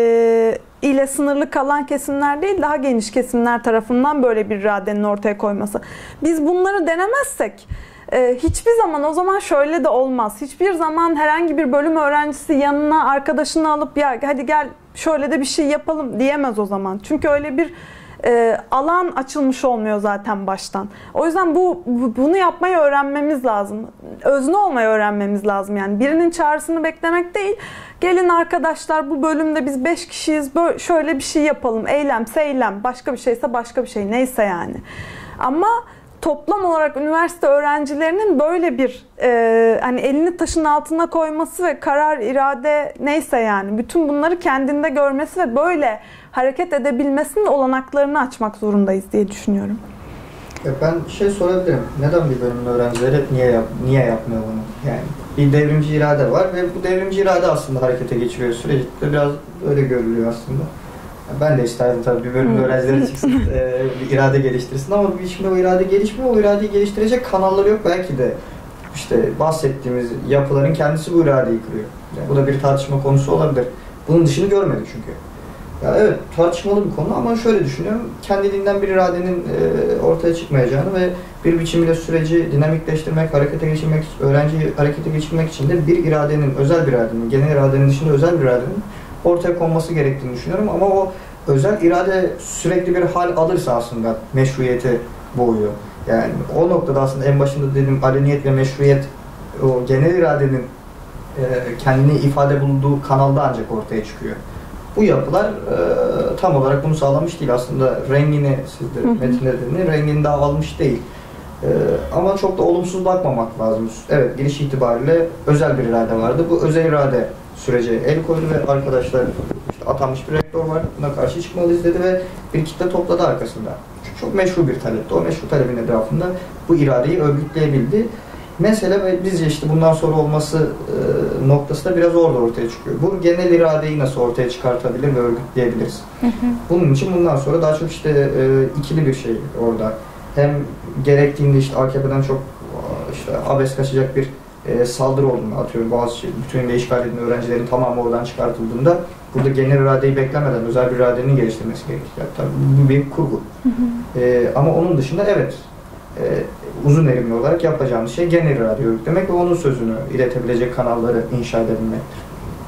e, ile sınırlı kalan kesimler değil, daha geniş kesimler tarafından böyle bir iradenin ortaya koyması. Biz bunları denemezsek e, hiçbir zaman, o zaman şöyle de olmaz. Hiçbir zaman herhangi bir bölüm öğrencisi yanına arkadaşını alıp ya hadi gel şöyle de bir şey yapalım diyemez o zaman. Çünkü öyle bir e, alan açılmış olmuyor zaten baştan. O yüzden bu bunu yapmayı öğrenmemiz lazım. Özne olmayı öğrenmemiz lazım. Yani birinin çağrısını beklemek değil. Gelin arkadaşlar, bu bölümde biz beş kişiyiz, böyle şöyle bir şey yapalım. Eylemse eylem, başka bir şeyse başka bir şey, neyse yani. Ama toplam olarak üniversite öğrencilerinin böyle bir e, hani elini taşın altına koyması ve karar, irade neyse yani bütün bunları kendinde görmesi ve böyle hareket edebilmesinin olanaklarını açmak zorundayız diye düşünüyorum. Ya ben şey sorabilirim. Neden bir bölümün öğrencileri niye yap, niye yapmıyor bunu? Yani bir devrimci irade var ve bu devrimci irade aslında harekete geçiriyor süreci. Biraz öyle görülüyor aslında. Ben de isterdim tabii bir bölümün öğrencileri çıksın, e, bir irade geliştirsin ama şimdi o irade gelişmiyor. O iradeyi geliştirecek kanalları yok. Belki de işte bahsettiğimiz yapıların kendisi bu iradeyi kırıyor. Yani bu da bir tartışma konusu olabilir. Bunun dışını görmedik çünkü. Ya evet, tartışmalı bir konu ama şöyle düşünüyorum. Kendiliğinden bir iradenin e, ortaya çıkmayacağını ve bir biçimiyle süreci dinamikleştirmek, harekete geçirmek, öğrenciyi harekete geçirmek için de bir iradenin, özel bir iradenin, genel iradenin dışında özel bir iradenin ortaya konması gerektiğini düşünüyorum. Ama o özel irade sürekli bir hal alırsa aslında meşruiyeti boğuyor. Yani o noktada aslında en başında dediğim aleniyet ve meşruiyet, o genel iradenin e, kendini ifade bulunduğu kanalda ancak ortaya çıkıyor. Bu yapılar e, tam olarak bunu sağlamış değil. Aslında rengini, siz de metinde dediğiniz, rengini daha almış değil. E, ama çok da olumsuz bakmamak lazım. Evet, giriş itibariyle özel bir irade vardı. Bu özel irade sürece el koydu ve arkadaşlar işte atanmış bir rektör var, buna karşı çıkmalıyız dedi ve bir kitle topladı arkasında. Çünkü çok meşru bir talepti. O meşru talebin etrafında bu iradeyi örgütleyebildi. Mesele ve bizce işte bundan sonra olması e, noktası da biraz orada ortaya çıkıyor. Bu genel iradeyi nasıl ortaya çıkartabilir ve örgütleyebiliriz? Hı hı. Bunun için bundan sonra daha çok işte e, ikili bir şey orada. Hem gerektiğinde işte A K P'den çok işte abes kaçacak bir e, saldırı olduğunu atıyorum. Bazı şey, bütünüyle işgal edilen öğrencilerin tamamı oradan çıkartıldığında burada genel iradeyi beklemeden özel bir iradenin geliştirmesi gerekiyor. Tabii bu bir kurgu. Hı hı. E, ama onun dışında evet, e, uzun erimli olarak yapacağımız şey genel iradeyi örgütlemek ve onun sözünü iletebilecek kanalları inşa edebilmektir.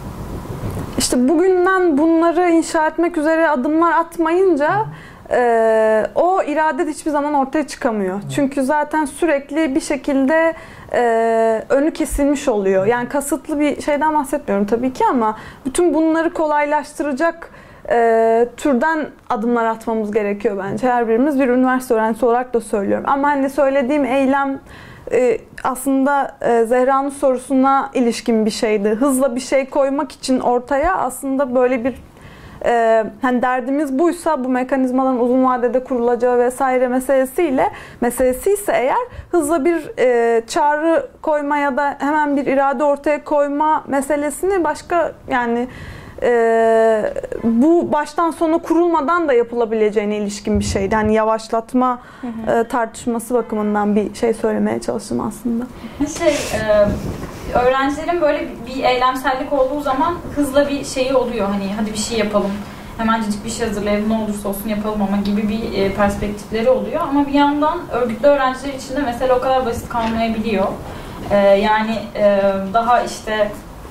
İşte bugünden bunları inşa etmek üzere adımlar atmayınca e, o irade de hiçbir zaman ortaya çıkamıyor. Çünkü zaten sürekli bir şekilde e, önü kesilmiş oluyor. Yani kasıtlı bir şeyden bahsetmiyorum tabii ki ama bütün bunları kolaylaştıracak e, türden adımlar atmamız gerekiyor bence. Her birimiz bir üniversite öğrencisi olarak da söylüyorum. Ama hani söylediğim eylem e, aslında e, Zehra'nın sorusuna ilişkin bir şeydi. Hızla bir şey koymak için ortaya aslında böyle bir e, hani derdimiz buysa, bu mekanizmaların uzun vadede kurulacağı vesaire meselesiyle meselesi ise eğer hızla bir e, çağrı koyma ya da hemen bir irade ortaya koyma meselesini başka yani Ee, bu baştan sona kurulmadan da yapılabileceğine ilişkin bir şeydi. Yani yavaşlatma hı hı. E, tartışması bakımından bir şey söylemeye çalıştım aslında. Şey, e, öğrencilerin böyle bir eylemsellik olduğu zaman hızla bir şeyi oluyor. Hani hadi bir şey yapalım, hemencik bir şey hazırlayalım, ne olursa olsun yapalım ama gibi bir e, perspektifleri oluyor. Ama bir yandan örgütlü öğrenciler için de mesela o kadar basit kalmayabiliyor. E, yani e, daha işte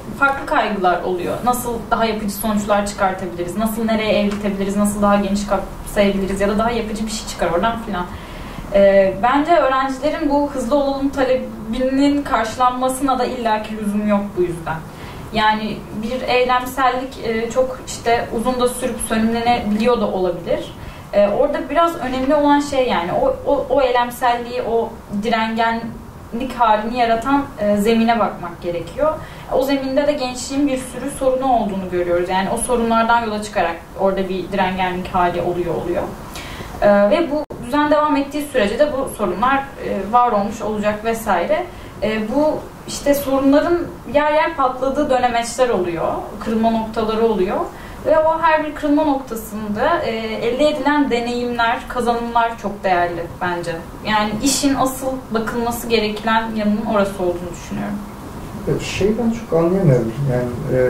farklı kaygılar oluyor. Nasıl daha yapıcı sonuçlar çıkartabiliriz, nasıl nereye evriltebiliriz, nasıl daha geniş kapsayabiliriz ya da daha yapıcı bir şey çıkar oradan filan. E, bence öğrencilerin bu hızlı olalım talebinin karşılanmasına da illaki lüzum yok bu yüzden. Yani bir eylemsellik e, çok işte uzun da sürüp sönümlenebiliyor da olabilir. E, orada biraz önemli olan şey yani o, o, o eylemselliği, o direngenlik halini yaratan e, zemine bakmak gerekiyor. O zeminde de gençliğin bir sürü sorunu olduğunu görüyoruz. Yani o sorunlardan yola çıkarak orada bir direngenlik hali oluyor oluyor. E, ve bu düzen devam ettiği sürece de bu sorunlar e, var olmuş olacak vesaire. E, bu işte sorunların yer yer patladığı dönemeçler oluyor, kırılma noktaları oluyor. Ve o her bir kırılma noktasında e, elde edilen deneyimler, kazanımlar çok değerli bence. Yani işin asıl bakılması gereken yanının orası olduğunu düşünüyorum. Şeyi ben çok anlayamıyorum. Yani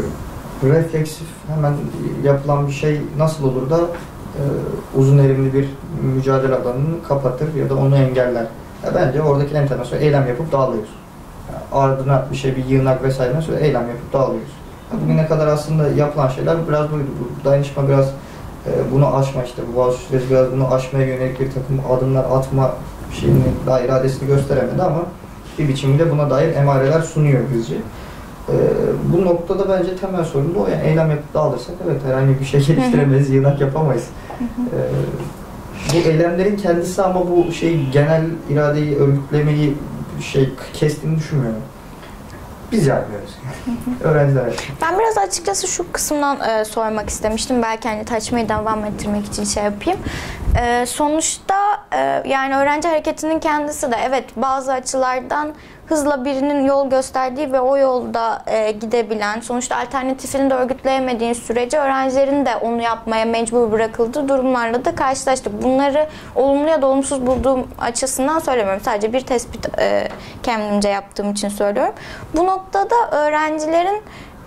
e, refleksif hemen yapılan bir şey nasıl olur da e, uzun erimli bir mücadele alanını kapatır ya da onu engeller. Ya bence oradaki en temel şey eylem yapıp dağılıyoruz. Yani ardına bir şey, bir yığınak vesaire sonra eylem yapıp dağılıyoruz. Bugüne kadar aslında yapılan şeyler biraz buydu. Bu dayanışma biraz e, bunu aşma işte, bu Boğaziçi süreci biraz bunu aşmaya yönelik bir takım adımlar atma şeyini, daha iradesini gösteremedi ama bir biçimde buna dair emareler sunuyor bizce. E, bu noktada bence temel sorun bu. Yani eylem yapıp dağılırsak evet herhangi bir şey geliştiremeyiz, yığınak yapamayız. E, bu eylemlerin kendisi ama bu şey genel iradeyi örgütlemeyi şey kestiğini düşünmüyorum. Biz yapmıyoruz. Öğrenciler. Ben biraz açıkçası şu kısımdan e, sormak istemiştim. Belki hani tartışmayı devam ettirmek için şey yapayım. E, sonuçta e, yani öğrenci hareketinin kendisi de evet bazı açılardan hızla birinin yol gösterdiği ve o yolda e, gidebilen, sonuçta alternatifini de örgütleyemediğin sürece öğrencilerin de onu yapmaya mecbur bırakıldığı durumlarla da karşılaştık. Bunları olumlu ya da olumsuz bulduğum açısından söylemiyorum. Sadece bir tespit e, kendimce yaptığım için söylüyorum. Bu noktada öğrencilerin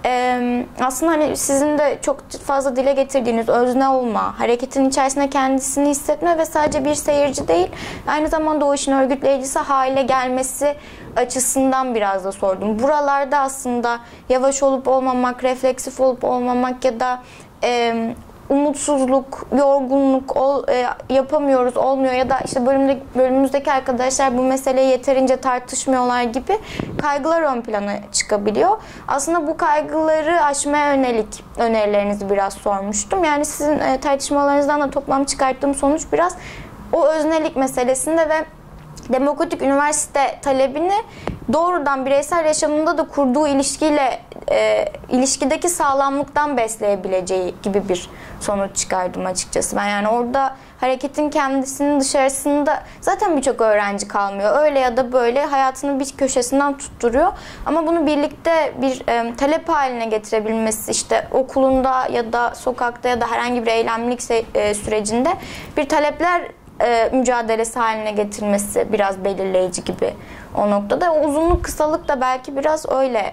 Ee, aslında hani sizin de çok fazla dile getirdiğiniz özne olma, hareketin içerisinde kendisini hissetme ve sadece bir seyirci değil, aynı zamanda o işin örgütleyicisi hale gelmesi açısından biraz da sordum. Buralarda aslında yavaş olup olmamak, refleksif olup olmamak ya da e, umutsuzluk, yorgunluk, ol, e, yapamıyoruz, olmuyor ya da işte bölümde, bölümümüzdeki arkadaşlar bu meseleyi yeterince tartışmıyorlar gibi kaygılar ön plana çıkabiliyor. Aslında bu kaygıları aşmaya yönelik önerilerinizi biraz sormuştum. Yani sizin e, tartışmalarınızdan da toplam çıkarttığım sonuç biraz o öznelik meselesinde ve demokratik üniversite talebini doğrudan bireysel yaşamında da kurduğu ilişkiyle e, ilişkideki sağlamlıktan besleyebileceği gibi bir sonuç çıkardım açıkçası. Ben yani orada hareketin kendisinin dışarısında zaten birçok öğrenci kalmıyor. Öyle ya da böyle hayatının bir köşesinden tutturuyor. Ama bunu birlikte bir e, talep haline getirebilmesi, işte okulunda ya da sokakta ya da herhangi bir eylemlilik e, sürecinde bir talepler e, mücadelesi haline getirmesi biraz belirleyici gibi o noktada. O uzunluk kısalık da belki biraz öyle.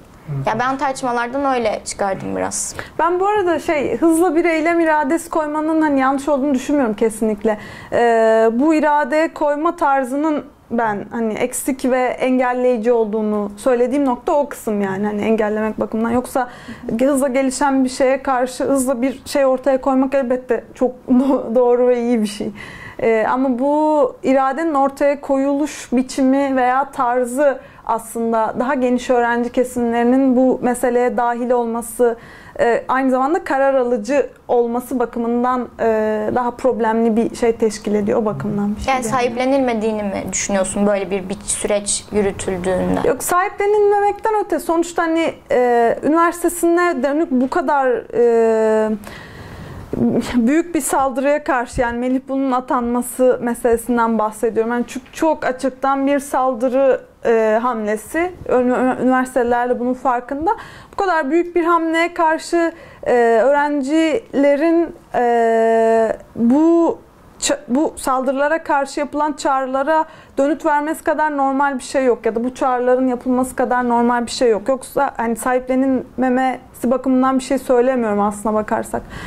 Ya ben tartışmalardan öyle çıkardım biraz. Ben bu arada şey hızla bir eylem iradesi koymanın hani yanlış olduğunu düşünmüyorum kesinlikle. Ee, bu iradeye koyma tarzının ben hani eksik ve engelleyici olduğunu söylediğim nokta o kısım yani hani engellemek bakımından. Yoksa hızla gelişen bir şeye karşı hızla bir şey ortaya koymak elbette çok doğru ve iyi bir şey. Ee, ama bu iradenin ortaya koyuluş biçimi veya tarzı aslında daha geniş öğrenci kesimlerinin bu meseleye dahil olması, e, aynı zamanda karar alıcı olması bakımından e, daha problemli bir şey teşkil ediyor o bakımdan bir şey. Yani sahiplenilmediğini mi düşünüyorsun böyle bir, bir süreç yürütüldüğünde? Yok, sahiplenilmemekten öte sonuçta hani e, üniversitesine dönük bu kadar e, büyük bir saldırıya karşı yani Melih Bulu'nun atanması meselesinden bahsediyorum. Yani çok, çok açıktan bir saldırı e, hamlesi. Üniversiteler de bunun farkında. Bu kadar büyük bir hamleye karşı e, öğrencilerin e, bu bu saldırılara karşı yapılan çağrılara dönüt vermesi kadar normal bir şey yok ya da bu çağrıların yapılması kadar normal bir şey yok. Yoksa hani sahiplenilmemesi bakımından bir şey söylemiyorum aslına bakarsak.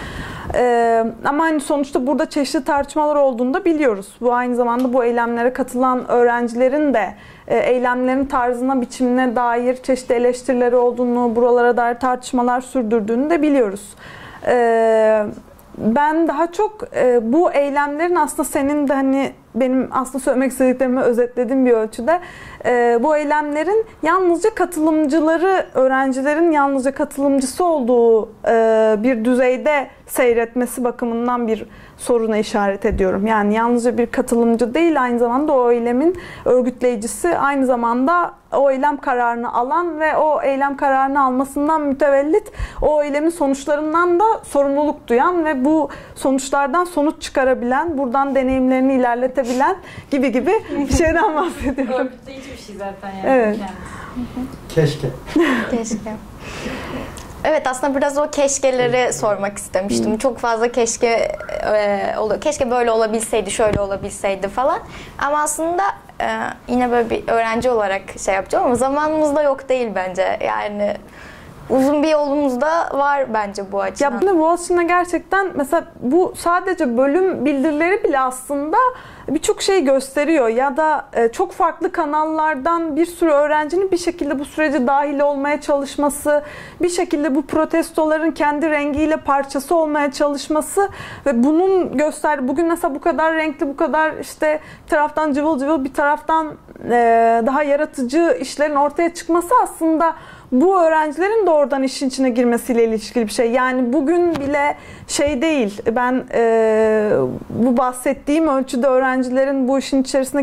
Ee, ama hani sonuçta burada çeşitli tartışmalar olduğunu da biliyoruz. Bu aynı zamanda bu eylemlere katılan öğrencilerin de e, eylemlerin tarzına, biçimine dair çeşitli eleştirileri olduğunu, buralara dair tartışmalar sürdürdüğünü de biliyoruz. Ee, ben daha çok e, bu eylemlerin aslında senin de hani benim aslında söylemek istediklerimi özetlediğim bir ölçüde e, bu eylemlerin yalnızca katılımcıları, öğrencilerin yalnızca katılımcısı olduğu e, bir düzeyde seyretmesi bakımından bir soruna işaret ediyorum. Yani yalnızca bir katılımcı değil, aynı zamanda o eylemin örgütleyicisi, aynı zamanda o eylem kararını alan ve o eylem kararını almasından mütevellit o eylemin sonuçlarından da sorumluluk duyan ve bu sonuçlardan sonuç çıkarabilen, buradan deneyimlerini ilerletebilen gibi gibi bir şeyden bahsediyorum. Örgütleyici bir şey zaten yani. Evet. Kendisi. Keşke. Keşke. Evet, aslında biraz o keşkeleri sormak istemiştim. Çok fazla keşke e, oluyor. Keşke böyle olabilseydi, şöyle olabilseydi falan. Ama aslında e, yine böyle bir öğrenci olarak şey yapacağım ama zamanımız da yok değil bence. Yani uzun bir yolumuz da var bence bu açıdan. Ya bunu Boğaziçi'nde gerçekten mesela bu sadece bölüm bildirileri bile aslında birçok şey gösteriyor ya da çok farklı kanallardan bir sürü öğrencinin bir şekilde bu sürece dahil olmaya çalışması, bir şekilde bu protestoların kendi rengiyle parçası olmaya çalışması ve bunun göster bugün mesela bu kadar renkli, bu kadar işte bir taraftan cıvıl cıvıl, bir taraftan daha yaratıcı işlerin ortaya çıkması aslında bu öğrencilerin de oradan işin içine girmesiyle ilişkili bir şey. Yani bugün bile şey değil, ben e, bu bahsettiğim ölçüde öğrencilerin bu işin içerisine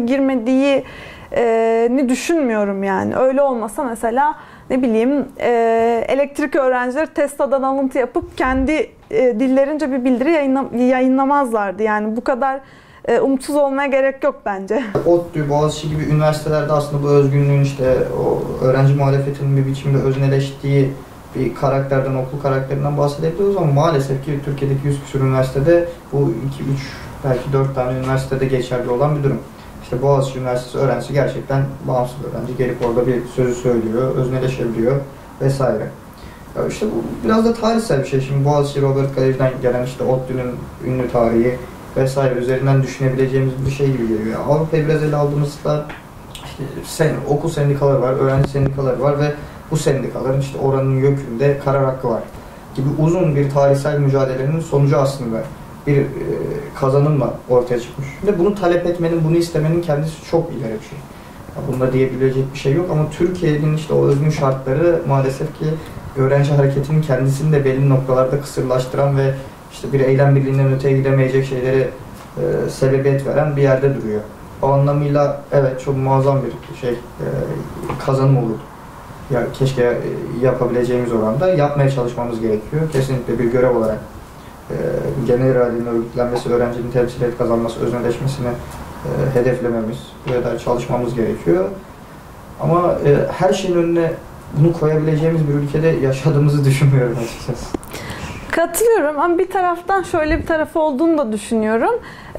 girmediğini düşünmüyorum yani. Öyle olmasa mesela ne bileyim e, elektrik öğrencileri Tesla'dan alıntı yapıp kendi e, dillerince bir bildiri yayınla, yayınlamazlardı. Yani bu kadar e, umutsuz olmaya gerek yok bence. ODTÜ, Boğaziçi gibi üniversitelerde aslında bu özgünlüğün işte o öğrenci muhalefetinin bir biçimde özneleştiği bir karakterden, okul karakterinden bahsedebiliyoruz ama maalesef ki Türkiye'deki yüz küsur üniversitede bu iki üç belki dört tane üniversitede geçerli olan bir durum. İşte Boğaziçi Üniversitesi öğrencisi gerçekten bağımsız öğrenci. Gelip orada bir sözü söylüyor, özneleşebiliyor vesaire. Ya işte bu biraz da tarihsel bir şey. Şimdi Boğaziçi Robert Gallery'den gelen işte ODTÜ'nün ünlü tarihi vesaire üzerinden düşünebileceğimiz bir şey gibi geliyor. Avrupa'yı biraz ele aldığımızda işte sen, okul sendikaları var, öğrenci sendikaları var ve bu sendikaların işte oranın YÖK'ünde karar hakkı var gibi uzun bir tarihsel mücadelenin sonucu aslında bir e, kazanımla ortaya çıkmış. Ve bunu talep etmenin, bunu istemenin kendisi çok ileri bir şey. Bunda diyebilecek bir şey yok ama Türkiye'nin işte o özgün şartları maalesef ki öğrenci hareketinin kendisini de belli noktalarda kısırlaştıran ve işte bir eylem birliğinden öteye gidemeyecek şeyleri e, sebebiyet veren bir yerde duruyor. O anlamıyla evet çok muazzam bir şey e, kazanım olur. Ya keşke e, yapabileceğimiz oranda yapmaya çalışmamız gerekiyor. Kesinlikle bir görev olarak e, genel iradenin örgütlenmesi, öğrencinin temsiliyet kazanması, özneleşmesini e, hedeflememiz ve da çalışmamız gerekiyor. Ama e, her şeyin önüne bunu koyabileceğimiz bir ülkede yaşadığımızı düşünmüyorum açıkçası. Katılıyorum ama bir taraftan şöyle bir tarafı olduğunu da düşünüyorum.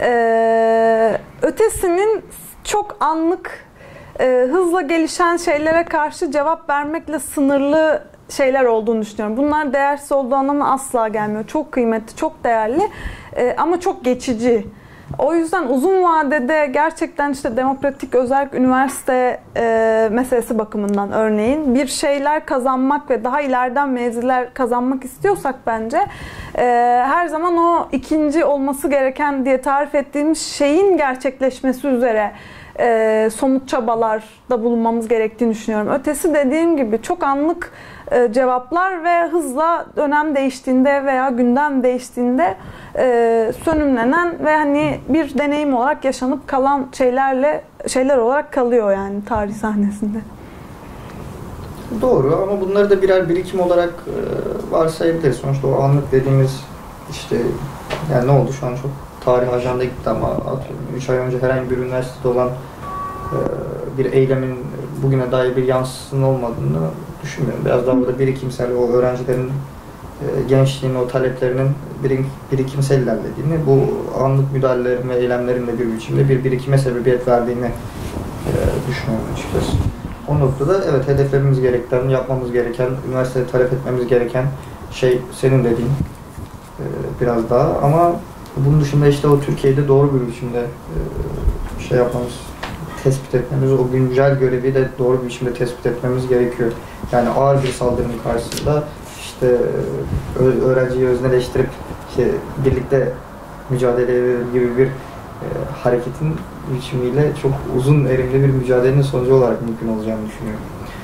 Ee, ötesinin çok anlık, e, hızla gelişen şeylere karşı cevap vermekle sınırlı şeyler olduğunu düşünüyorum. Bunlar değersiz olduğu anlamına asla gelmiyor. Çok kıymetli, çok değerli e, ama çok geçici. O yüzden uzun vadede gerçekten işte demokratik özerk üniversite e, meselesi bakımından örneğin bir şeyler kazanmak ve daha ileriden mevziler kazanmak istiyorsak bence e, her zaman o ikinci olması gereken diye tarif ettiğimiz şeyin gerçekleşmesi üzere e, somut çabalarda bulunmamız gerektiğini düşünüyorum. Ötesi dediğim gibi çok anlık e, cevaplar ve hızla dönem değiştiğinde veya gündem değiştiğinde e, sönümlenen ve hani bir deneyim olarak yaşanıp kalan şeylerle şeyler olarak kalıyor yani tarih sahnesinde. Doğru ama bunları da birer birikim olarak e, varsayabiliriz. Sonuçta o anlık dediğimiz işte yani ne oldu şu an çok tarih ajanda gitti ama üç ay önce herhangi bir üniversitede olan e, bir eylemin bugüne dair bir yansısının olmadığını düşünmüyorum. Biraz daha burada birikimsel o öğrencilerin e, gençliğin o taleplerinin birim, birikimsel ilerlediğini, bu anlık müdahalelerin ve eylemlerin de bir biçimde bir birikime sebebiyet verdiğini e, düşünüyorum açıkçası. O noktada evet hedeflememiz gereken, yapmamız gereken, üniversitede talep etmemiz gereken şey senin dediğin e, biraz daha ama bunun dışında işte o Türkiye'de doğru bir biçimde e, şey yapmamız, tespit etmemiz, o güncel görevi de doğru bir biçimde tespit etmemiz gerekiyor. Yani ağır bir saldırının karşısında işte öğrenciyi özneleştirip işte birlikte mücadele gibi bir e, hareketin biçimiyle çok uzun erimli bir mücadelenin sonucu olarak mümkün olacağını düşünüyorum.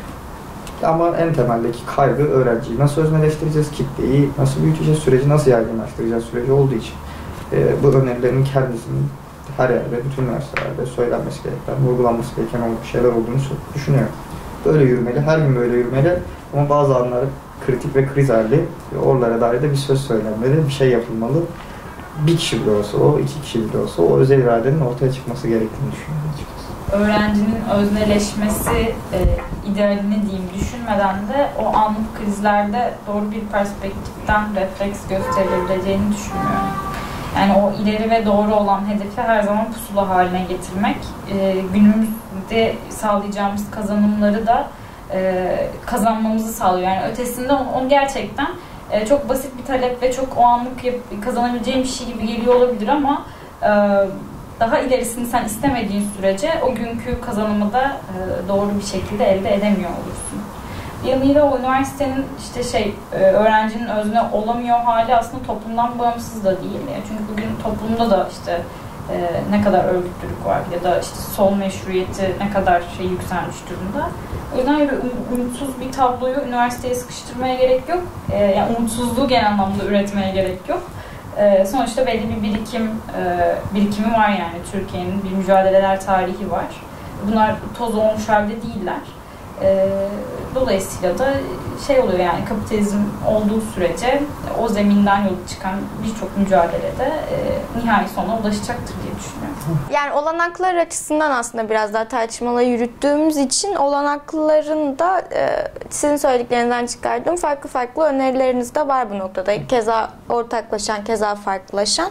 Ama en temeldeki kaygı öğrenciyi nasıl özneleştireceğiz, kitleyi nasıl büyüteceğiz, süreci nasıl yaygınlaştıracağız süreci olduğu için e, bu önerilerin kendisinin her yerde, bütün üniversitelerde söylenmesi gereken, vurgulanması gereken şeyler olduğunu düşünüyorum. Böyle yürümeli, her gün böyle yürümeli ama bazı anları kritik ve kriz hali, oralara dair de bir söz söylenmeli, bir şey yapılmalı. Bir kişi bile olsa o, iki kişi bile olsa o özel iradenin ortaya çıkması gerektiğini düşünüyorum açıkçası. Öğrencinin özneleşmesi e, idealini diyeyim düşünmeden de o anlık krizlerde doğru bir perspektiften refleks gösterebileceğini düşünmüyorum. Yani o ileri ve doğru olan hedefi her zaman pusula haline getirmek, e, günümüzde sağlayacağımız kazanımları da e, kazanmamızı sağlıyor. Yani ötesinde onu, onu gerçekten e, çok basit bir talep ve çok o anlık yap, kazanabileceğim bir şey gibi geliyor olabilir ama e, daha ilerisini sen istemediğin sürece o günkü kazanımı da e, doğru bir şekilde elde edemiyor olursun. Yanıyla o üniversitenin işte şey öğrencinin özne olamıyor hali aslında toplumdan bağımsız da değil. Yani çünkü bugün toplumda da işte e, ne kadar örgütlülük var ya da işte sol meşruiyeti ne kadar şey yükselmiş durumda. O yüzden öyle umutsuz bir tabloyu üniversiteye sıkıştırmaya gerek yok. E, yani umutsuzluğu genel anlamda üretmeye gerek yok. E, sonuçta belli bir birikim e, birikimi var yani Türkiye'nin bir mücadeleler tarihi var. Bunlar toz olmuş halde değiller. E, dolayısıyla da şey oluyor yani kapitalizm olduğu sürece o zeminden yola çıkan birçok mücadelede e, nihai sona ulaşacaktır diye düşünüyorum. Yani olanaklar açısından aslında biraz daha tartışmaları yürüttüğümüz için olanakların da e, sizin söylediklerinizden çıkardığım farklı farklı önerileriniz de var bu noktada. Keza ortaklaşan, keza farklılaşan.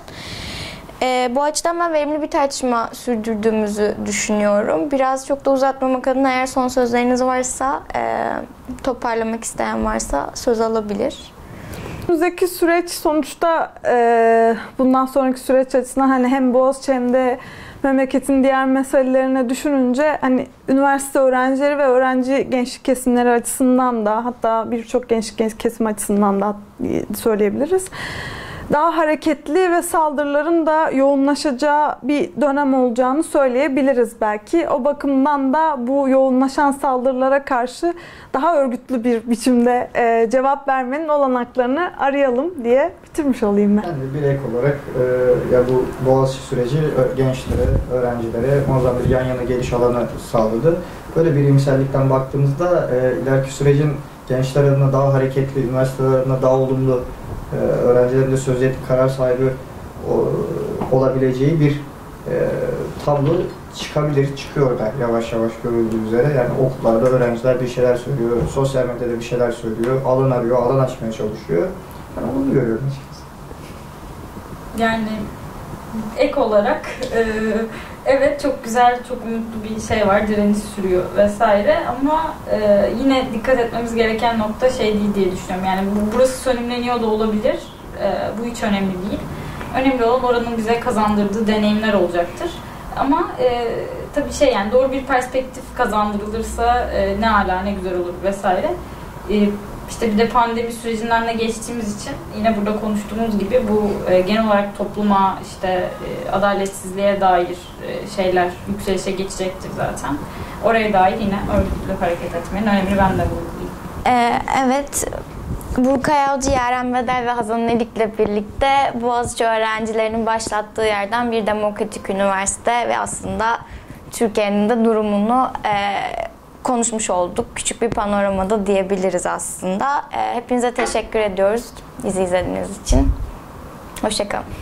E, bu açıdan ben verimli bir tartışma sürdürdüğümüzü düşünüyorum. Biraz çok da uzatmamak adına eğer son sözleriniz varsa, e, toparlamak isteyen varsa söz alabilir. Önümüzdeki süreç sonuçta e, bundan sonraki süreç açısından hani hem Boğaziçi hem de memleketin diğer meselelerine düşününce hani üniversite öğrencileri ve öğrenci gençlik kesimleri açısından da hatta birçok gençlik kesim açısından da söyleyebiliriz. Daha hareketli ve saldırıların da yoğunlaşacağı bir dönem olacağını söyleyebiliriz belki. O bakımdan da bu yoğunlaşan saldırılara karşı daha örgütlü bir biçimde e, cevap vermenin olanaklarını arayalım diye bitirmiş olayım ben. Ben de bir ek olarak e, ya bu Boğaziçi süreci gençlere, öğrencilere muazzam bir yan yana geliş alanı sağladı. Böyle bir iyimserlikten baktığımızda e, ileriki sürecin gençler adına daha hareketli, üniversiteler adına daha olumlu, Ee, öğrencilerin de söz etki karar sahibi o, olabileceği bir e, tablo çıkabilir, çıkıyor da yavaş yavaş görüldüğü üzere. Yani okullarda öğrenciler bir şeyler söylüyor, sosyal medyada bir şeyler söylüyor, alan arıyor, alan açmaya çalışıyor. Ben onu görüyorum açıkçası. Yani ek olarak e, evet çok güzel, çok umutlu bir şey var, direniş sürüyor vesaire ama e, yine dikkat etmemiz gereken nokta şey değil diye düşünüyorum. Yani bu, burası sönümleniyor da olabilir, e, bu hiç önemli değil. Önemli olan oranın bize kazandırdığı deneyimler olacaktır. Ama e, tabii şey yani doğru bir perspektif kazandırılırsa e, ne ala ne güzel olur vesaire. E, İşte bir de pandemi sürecinden de geçtiğimiz için yine burada konuştuğumuz gibi bu e, genel olarak topluma işte e, adaletsizliğe dair e, şeyler yükselişe geçecektir zaten. Oraya dair yine örgütlü hareket etmenin önemli ben de vurgulayayım. Ee, evet, Burkay Avcı, Yaren Bedel ve Hazan Elik'le birlikte Boğaziçi öğrencilerinin başlattığı yerden bir demokratik üniversite ve aslında Türkiye'nin de durumunu e, konuşmuş olduk. Küçük bir panoramada diyebiliriz aslında. Hepinize teşekkür ediyoruz bizi izlediğiniz için. Hoşça kalın.